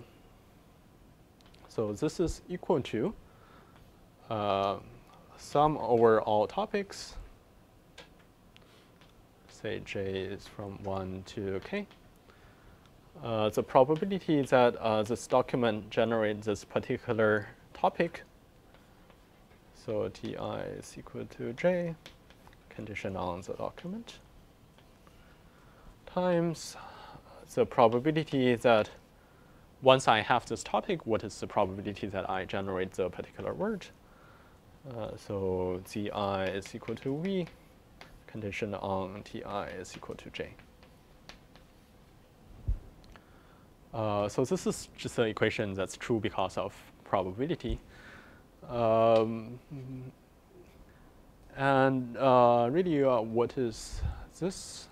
[SPEAKER 1] this is equal to sum over all topics. Say j is from 1 to k. The probability that this document generates this particular topic, so ti is equal to j, condition on the document, times the probability that once I have this topic, what is the probability that I generate the particular word? So zi is equal to v, condition on ti is equal to j. So this is just an equation that's true because of probability. And really, what is this?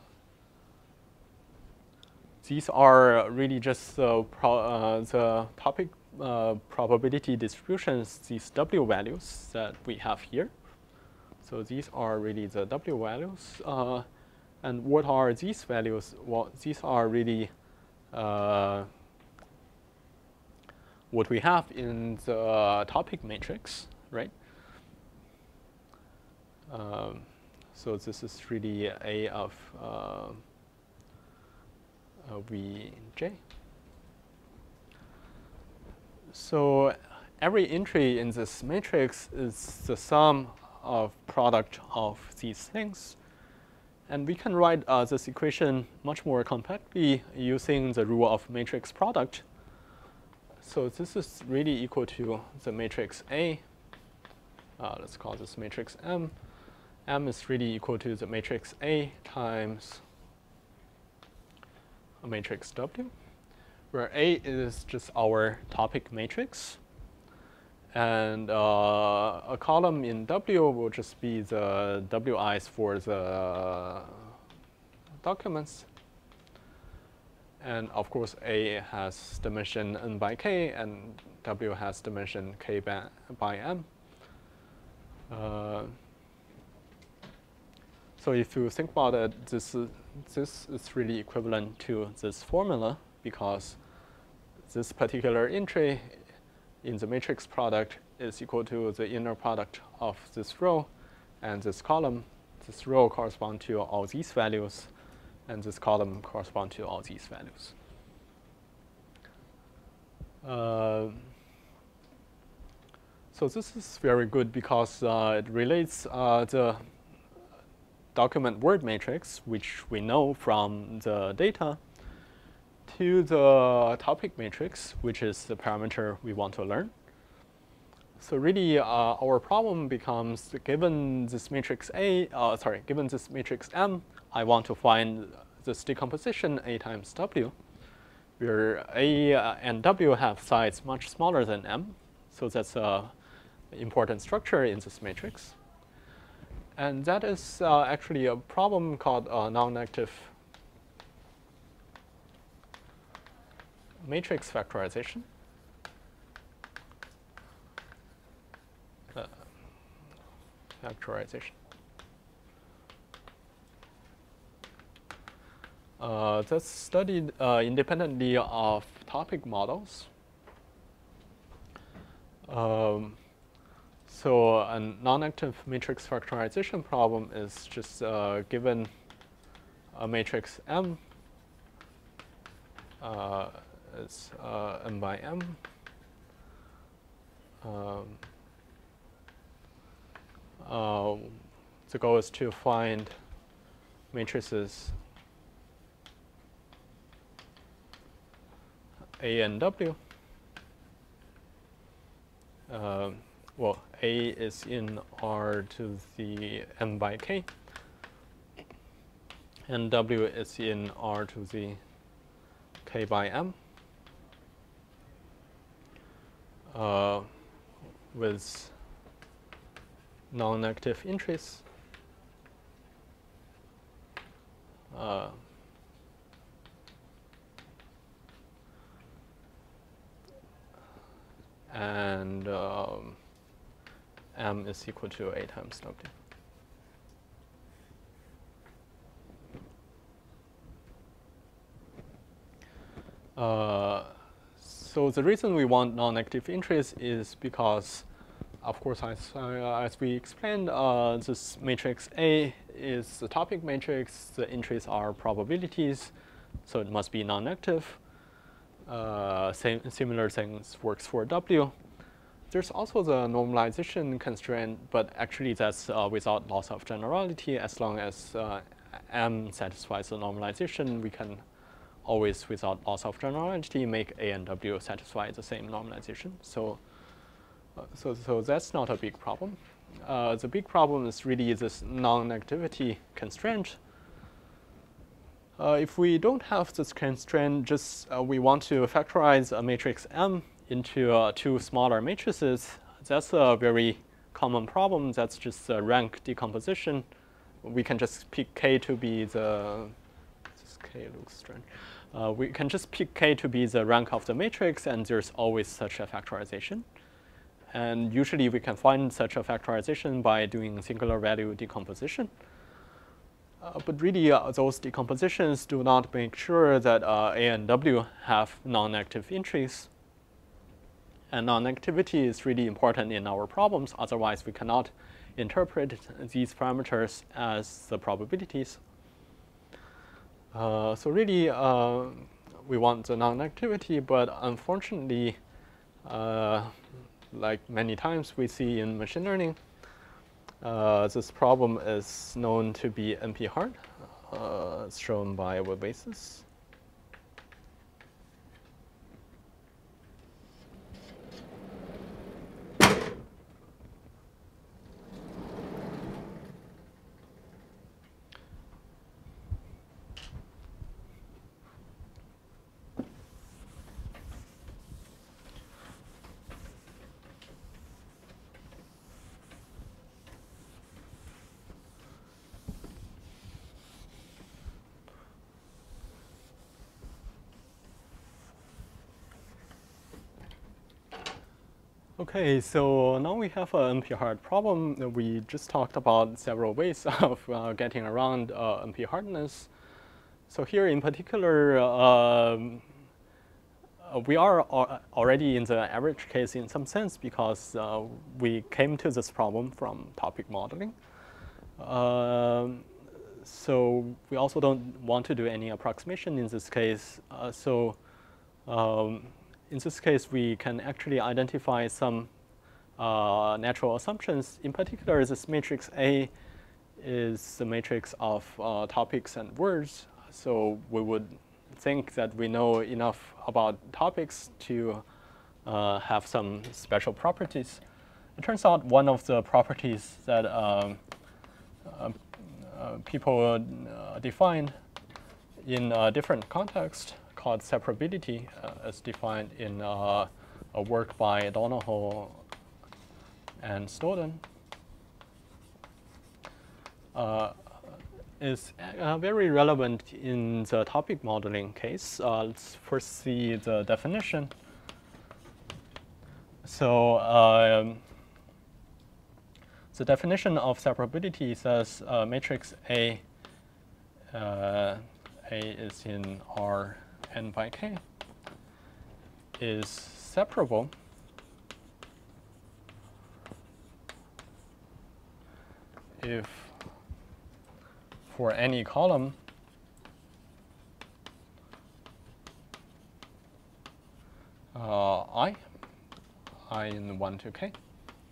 [SPEAKER 1] These are really just the topic probability distributions, these W values that we have here. So these are really the W values. And what are these values? Well, these are really what we have in the topic matrix, right? So this is really A of Vj. So every entry in this matrix is the sum of product of these things. And we can write this equation much more compactly using the rule of matrix product. So this is really equal to the matrix A. Let's call this matrix M. M is really equal to the matrix A times a matrix W, where A is just our topic matrix. And a column in W will just be the WIs for the documents. And of course, A has dimension n by k, and W has dimension k by m. So if you think about it, this is really equivalent to this formula, because this particular entry in the matrix product is equal to the inner product of this row and this column. This row corresponds to all these values, and this column corresponds to all these values. So this is very good because it relates the document word matrix, which we know from the data, to the topic matrix, which is the parameter we want to learn. So really, our problem becomes, given this matrix given this matrix M, I want to find this decomposition A times W, where A and W have size much smaller than M. So that's an important structure in this matrix. And that is actually a problem called non-negative matrix factorization. That's studied independently of topic models. So a non-active matrix factorization problem is just given a matrix M, it's n by m. The goal is to find matrices A and W. Well, A is in R to the m by k, and W is in R to the k by m, with non-negative entries. And M is equal to A times W. So the reason we want non-negative entries is because, of course, as we explained, this matrix A is the topic matrix. The entries are probabilities, so it must be non-negative. Similar things works for W. There's also the normalization constraint, but actually that's without loss of generality. As long as M satisfies the normalization, we can always, without loss of generality, make A and W satisfy the same normalization. So that's not a big problem. The big problem is really this non-negativity constraint. If we don't have this constraint, just we want to factorize a matrix M into two smaller matrices, that's a very common problem that's just rank decomposition. We can just pick K to be this K looks strange. We can just pick K to be the rank of the matrix, and there's always such a factorization. And usually we can find such a factorization by doing singular value decomposition. But really, those decompositions do not make sure that A and W have non-negative entries. And non-negativity is really important in our problems. Otherwise, we cannot interpret these parameters as the probabilities. So really, we want the non-negativity, but unfortunately, like many times we see in machine learning, this problem is known to be NP-hard. It's shown by Webbasis. Okay, so now we have an NP-hard problem. We just talked about several ways of getting around NP-hardness. So here in particular, we are already in the average case in some sense because we came to this problem from topic modeling. So we also don't want to do any approximation in this case. In this case, we can actually identify some natural assumptions. In particular, this matrix A is the matrix of topics and words. So we would think that we know enough about topics to have some special properties. It turns out one of the properties that people defined in a different context called separability, as defined in a work by Donohoe and Snowden, is very relevant in the topic modeling case. Let's first see the definition. So the definition of separability says matrix A is in R n by k, is separable if for any column I in 1 to k,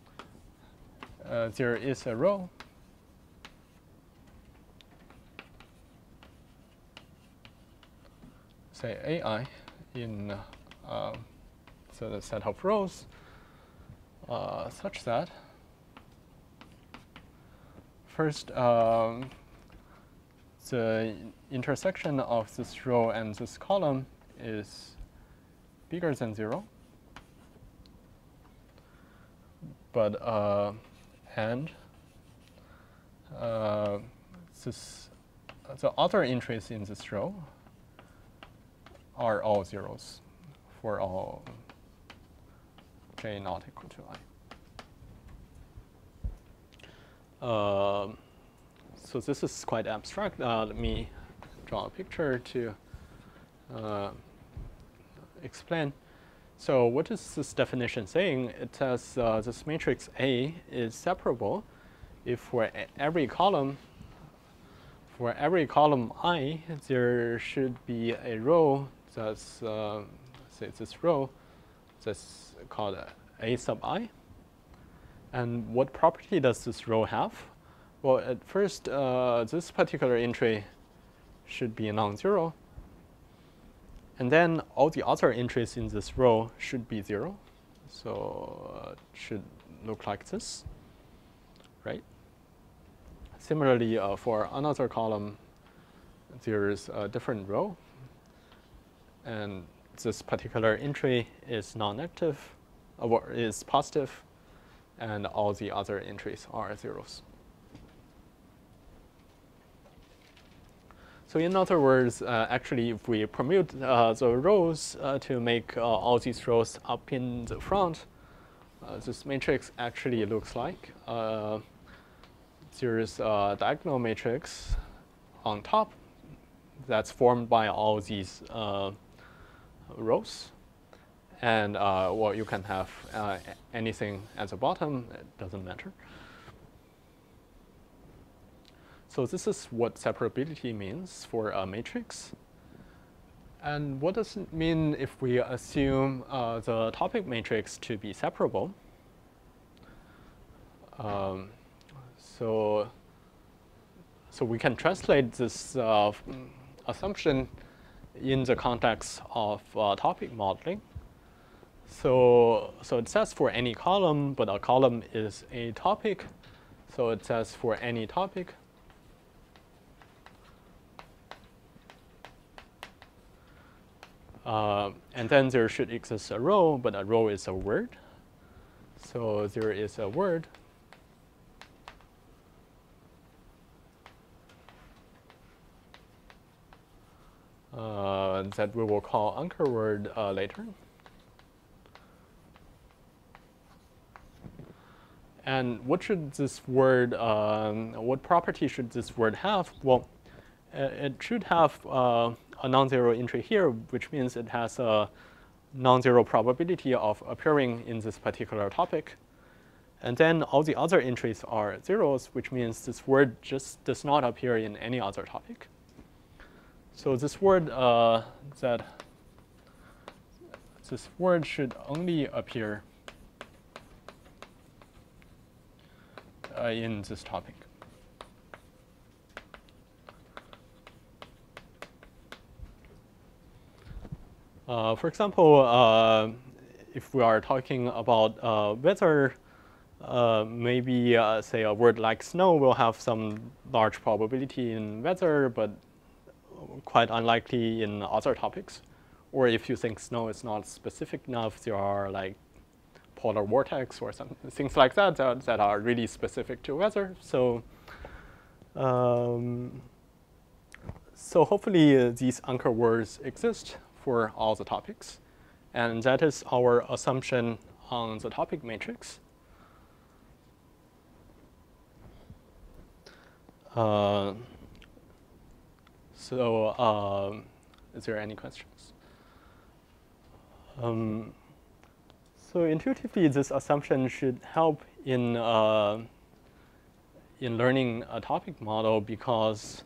[SPEAKER 1] there is a row say AI in the set of rows such that first the intersection of this row and this column is bigger than 0, but and the other entries in this row are all zeros for all j not equal to I. So this is quite abstract. Let me draw a picture to explain. So what is this definition saying? It says this matrix A is separable if for every column I, there should be a row that's, say this row, that's called A sub I. And what property does this row have? Well, at first, this particular entry should be non-zero. And then all the other entries in this row should be 0. So it should look like this, right? Similarly, for another column, there is a different row. And this particular entry is non-negative, or is positive. and all the other entries are zeros. So in other words, actually, if we permute the rows to make all these rows up in the front, this matrix actually looks like there is a diagonal matrix on top that's formed by all these rows. And well, you can have anything at the bottom, it doesn't matter. So this is what separability means for a matrix. And what does it mean if we assume the topic matrix to be separable? So we can translate this assumption in the context of topic modeling. So it says for any column, but a column is a topic. So it says for any topic, and then there should exist a row, but a row is a word. So there is a word. That we will call anchor word later. And what should this word, what property should this word have? Well, it should have a non-zero entry here, which means it has a non-zero probability of appearing in this particular topic. And then all the other entries are zeros, which means this word just does not appear in any other topic. So this word should only appear in this topic. For example, if we are talking about weather, maybe say a word like snow will have some large probability in weather, but quite unlikely in other topics. Or if you think snow is not specific enough, there are like polar vortex or some things like that that are really specific to weather. So hopefully these anchor words exist for all the topics. And that is our assumption on the topic matrix. Is there any questions? So intuitively, this assumption should help in learning a topic model because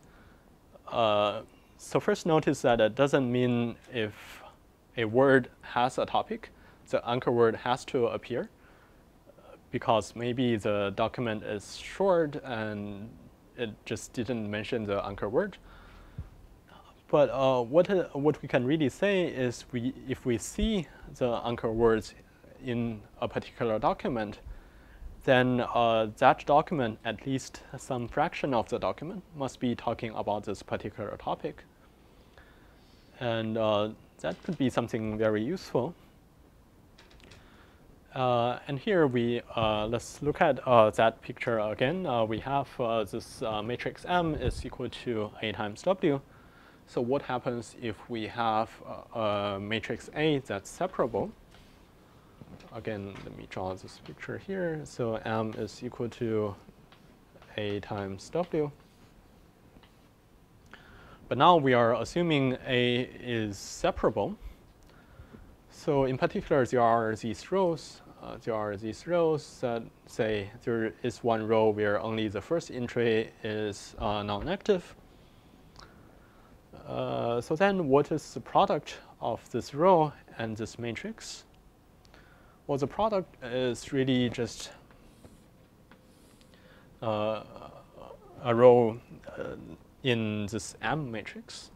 [SPEAKER 1] so first notice that it doesn't mean if a word has a topic, the anchor word has to appear because maybe the document is short and it just didn't mention the anchor word. But what we can really say is if we see the anchor words in a particular document, then that document, at least some fraction of the document, must be talking about this particular topic. And that could be something very useful. And here let's look at that picture again. We have this matrix M is equal to A times W. So what happens if we have a matrix A that's separable? Again, let me draw this picture here. So M is equal to A times W. But now we are assuming A is separable. So in particular, there are these rows. That say there is one row where only the first entry is non-negative. So then what is the product of this row and this matrix? Well, the product is really just a row in this M matrix.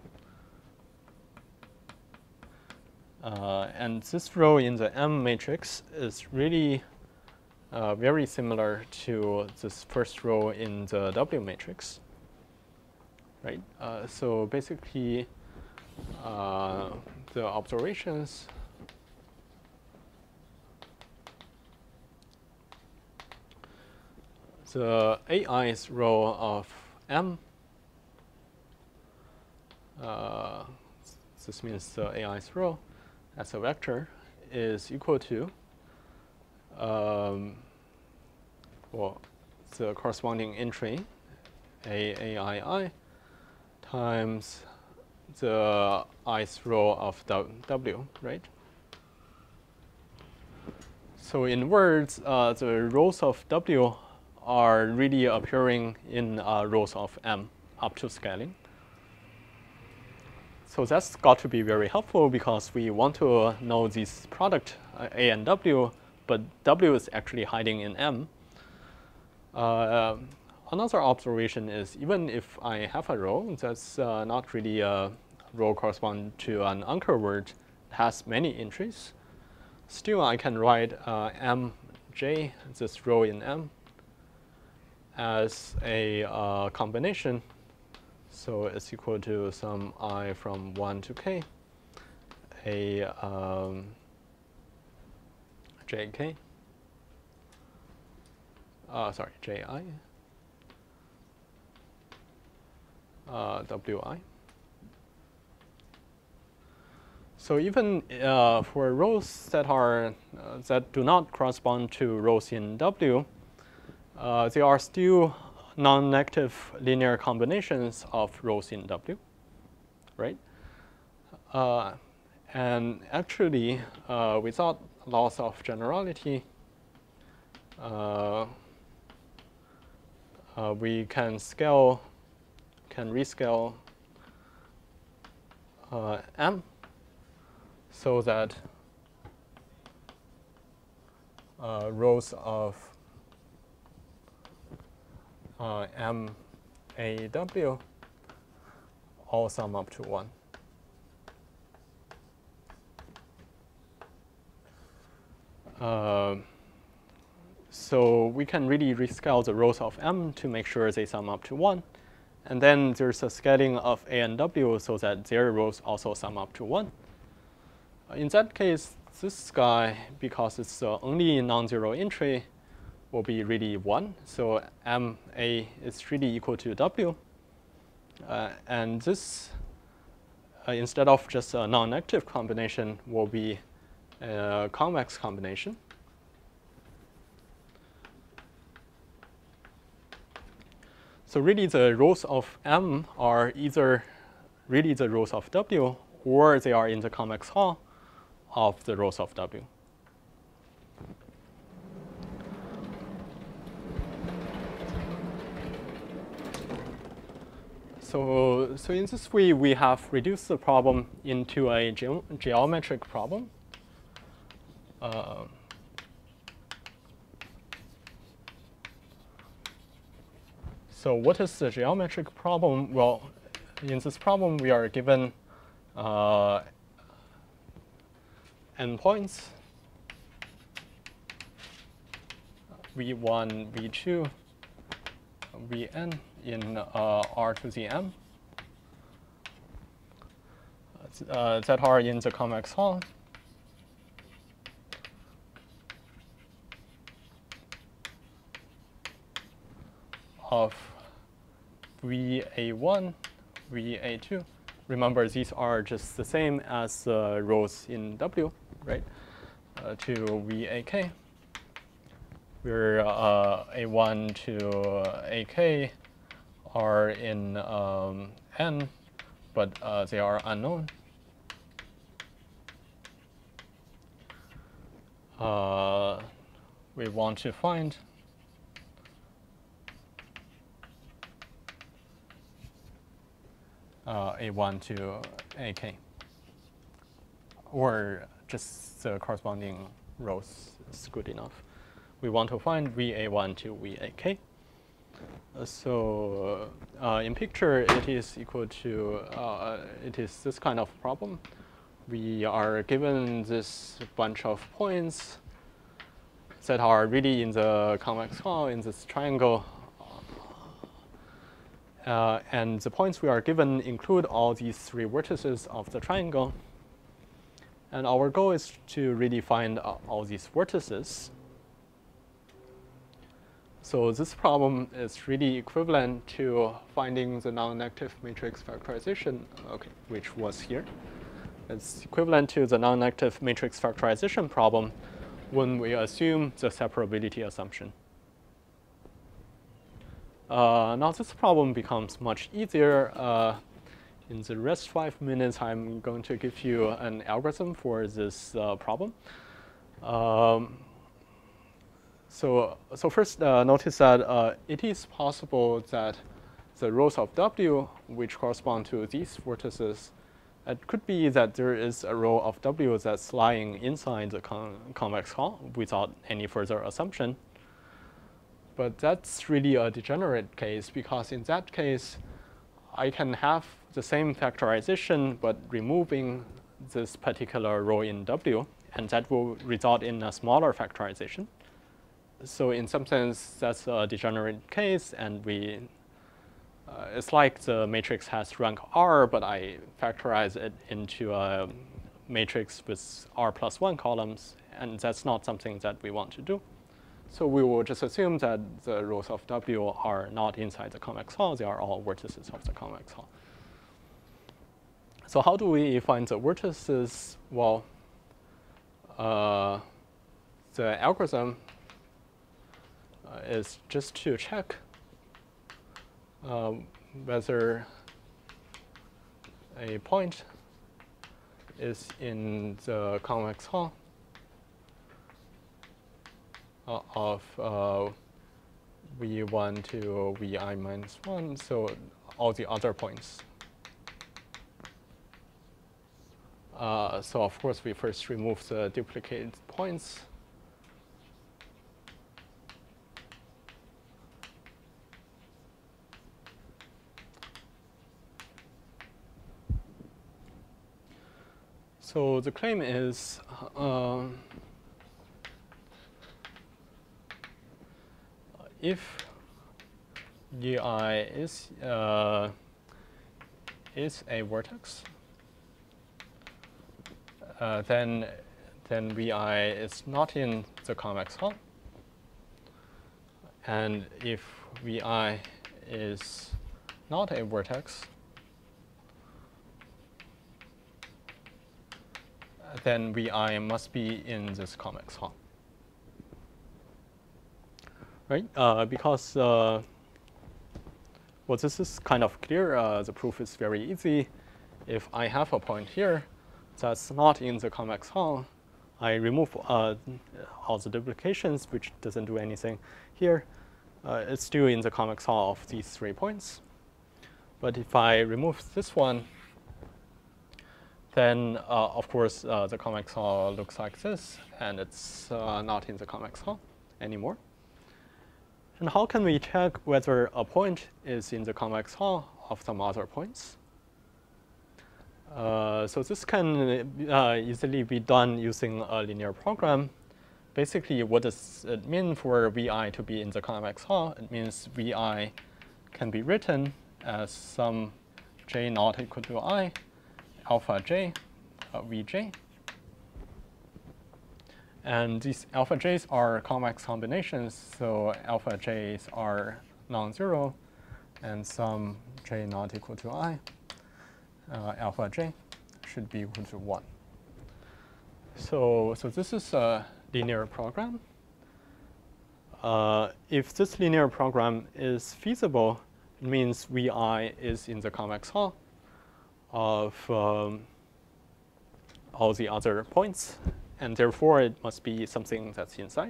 [SPEAKER 1] And this row in the M matrix is really very similar to this first row in the W matrix. Right. So basically, the observations the ai's row of M, this means the ai's row as a vector is equal to well, the corresponding entry AAII times the ith row of W, right? So in words, the rows of W are really appearing in rows of M up to scaling. So that's got to be very helpful because we want to know this product A and W, but W is actually hiding in M. Another observation is even if I have a row that's not really a row corresponding to an anchor word, it has many entries, still I can write Mj, this row in M, as a combination. So it's equal to some I from 1 to k, a jk, sorry, ji, wi. So even for rows that are that do not correspond to rows in W, they are still non-negative linear combinations of rows in W, right? And actually, without loss of generality, we can rescale M so that rows of MAW all sum up to 1. So we can really rescale the rows of M to make sure they sum up to 1. And then there's a scaling of A and W so that their rows also sum up to 1. In that case, this guy, because it's the only non-zero entry, will be really 1. So MA is really equal to W. And this, instead of just a non-negative combination, will be a convex combination. So really the rows of M are either really the rows of W or they are in the convex Hall of the rows of W. So in this way, we have reduced the problem into a geometric problem. So what is the geometric problem? Well, in this problem, we are given n points, v1, v2, vn in R to the m that are in the convex Hall. Of VA1, VA2. Remember, these are just the same as rows in W, right? To VAK, where A1 to AK are in N, but they are unknown. We want to find A1 to AK, or just the corresponding rows is good enough. We want to find VA1 to VAK. So in picture, it is equal to, it is this kind of problem. We are given this bunch of points that are really in the convex Hall in this triangle. And the points we are given include all these 3 vertices of the triangle. And our goal is to really find all these vertices. So this problem is really equivalent to finding the non-negative matrix factorization, which was here. It's equivalent to the non-negative matrix factorization problem when we assume the separability assumption. Now this problem becomes much easier. In the rest 5 minutes, I'm going to give you an algorithm for this problem. So first, notice that it is possible that the rows of W, which correspond to these vertices, it could be that there is a row of W that's lying inside the convex hull without any further assumption. But that's really a degenerate case, because in that case, I can have the same factorization, but removing this particular row in W, and that will result in a smaller factorization. So in some sense, that's a degenerate case, and it's like the matrix has rank R, but I factorize it into a matrix with R plus 1 columns, and that's not something that we want to do. So we will just assume that the rows of W are not inside the convex hull. They are all vertices of the convex hull. So how do we find the vertices? Well, the algorithm is just to check whether a point is in the convex hull of V1 to Vi minus 1, so all the other points. So of course, we first remove the duplicated points. So the claim is if Ei is a vertex, then Vi is not in the convex hull. And if Vi is not a vertex, then Vi must be in this convex hull. Right? Because, well, this is kind of clear. The proof is very easy. If I have a point here that's not in the convex hull, I remove all the duplications, which doesn't do anything here. It's still in the convex hull of these 3 points. But if I remove this one, then of course the convex hull looks like this, and it's not in the convex hull anymore. And how can we check whether a point is in the convex hull of some other points? So this can easily be done using a linear program. Basically, what does it mean for Vi to be in the convex hull? It means Vi can be written as some j not equal to I, alpha j, Vj. And these alpha j's are convex combinations, so alpha j's are non-zero, and some j not equal to I, alpha j, should be equal to 1. So this is a linear program. If this linear program is feasible, it means Vi is in the convex hull of all the other points, and therefore it must be something that's inside.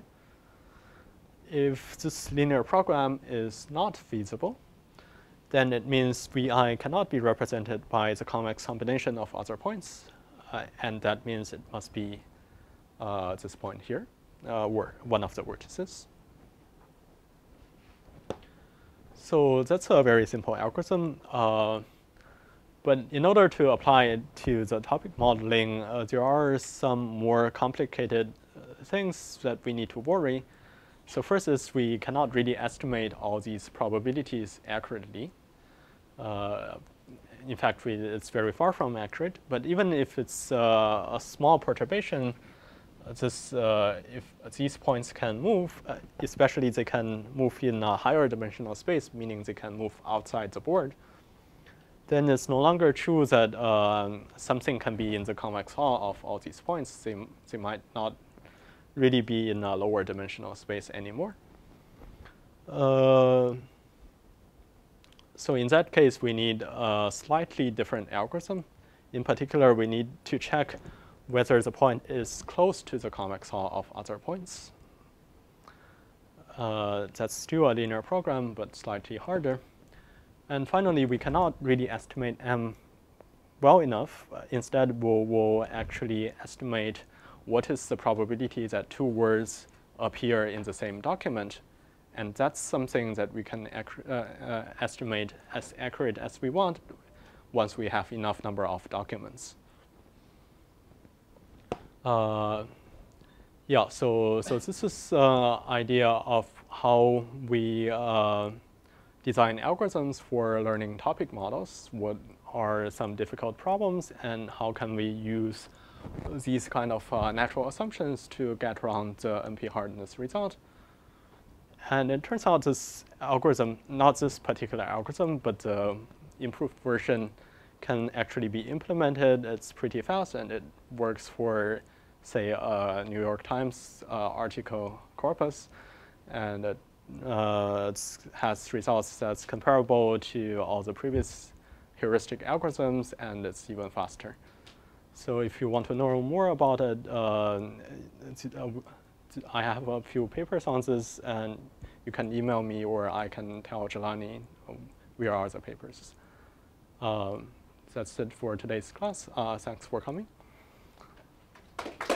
[SPEAKER 1] If this linear program is not feasible, then it means Vi cannot be represented by the convex combination of other points, and that means it must be this point here, or one of the vertices. So that's a very simple algorithm. But in order to apply it to the topic modeling, there are some more complicated things that we need to worry. So first is we cannot really estimate all these probabilities accurately. In fact, it's very far from accurate. But even if it's a small perturbation, if these points can move, especially they can move in a higher dimensional space, meaning they can move outside the board, then it's no longer true that something can be in the convex hull of all these points. They might not really be in a lower dimensional space anymore. So in that case, we need a slightly different algorithm. In particular, we need to check whether the point is close to the convex hull of other points. That's still a linear program, but slightly harder. And finally, we cannot really estimate M well enough. Instead, we'll actually estimate what is the probability that two words appear in the same document. And that's something that we can estimate as accurate as we want once we have enough number of documents. Yeah, so this is idea of how we design algorithms for learning topic models. What are some difficult problems, and how can we use these kind of natural assumptions to get around the NP hardness result? And it turns out this algorithm, not this particular algorithm, but the improved version can actually be implemented. It's pretty fast, and it works for, say, a New York Times article corpus. And it has results that's comparable to all the previous heuristic algorithms, and it's even faster. So if you want to know more about it, I have a few papers on this, and you can email me, or I can tell Jelani where are the papers. That's it for today's class. Thanks for coming.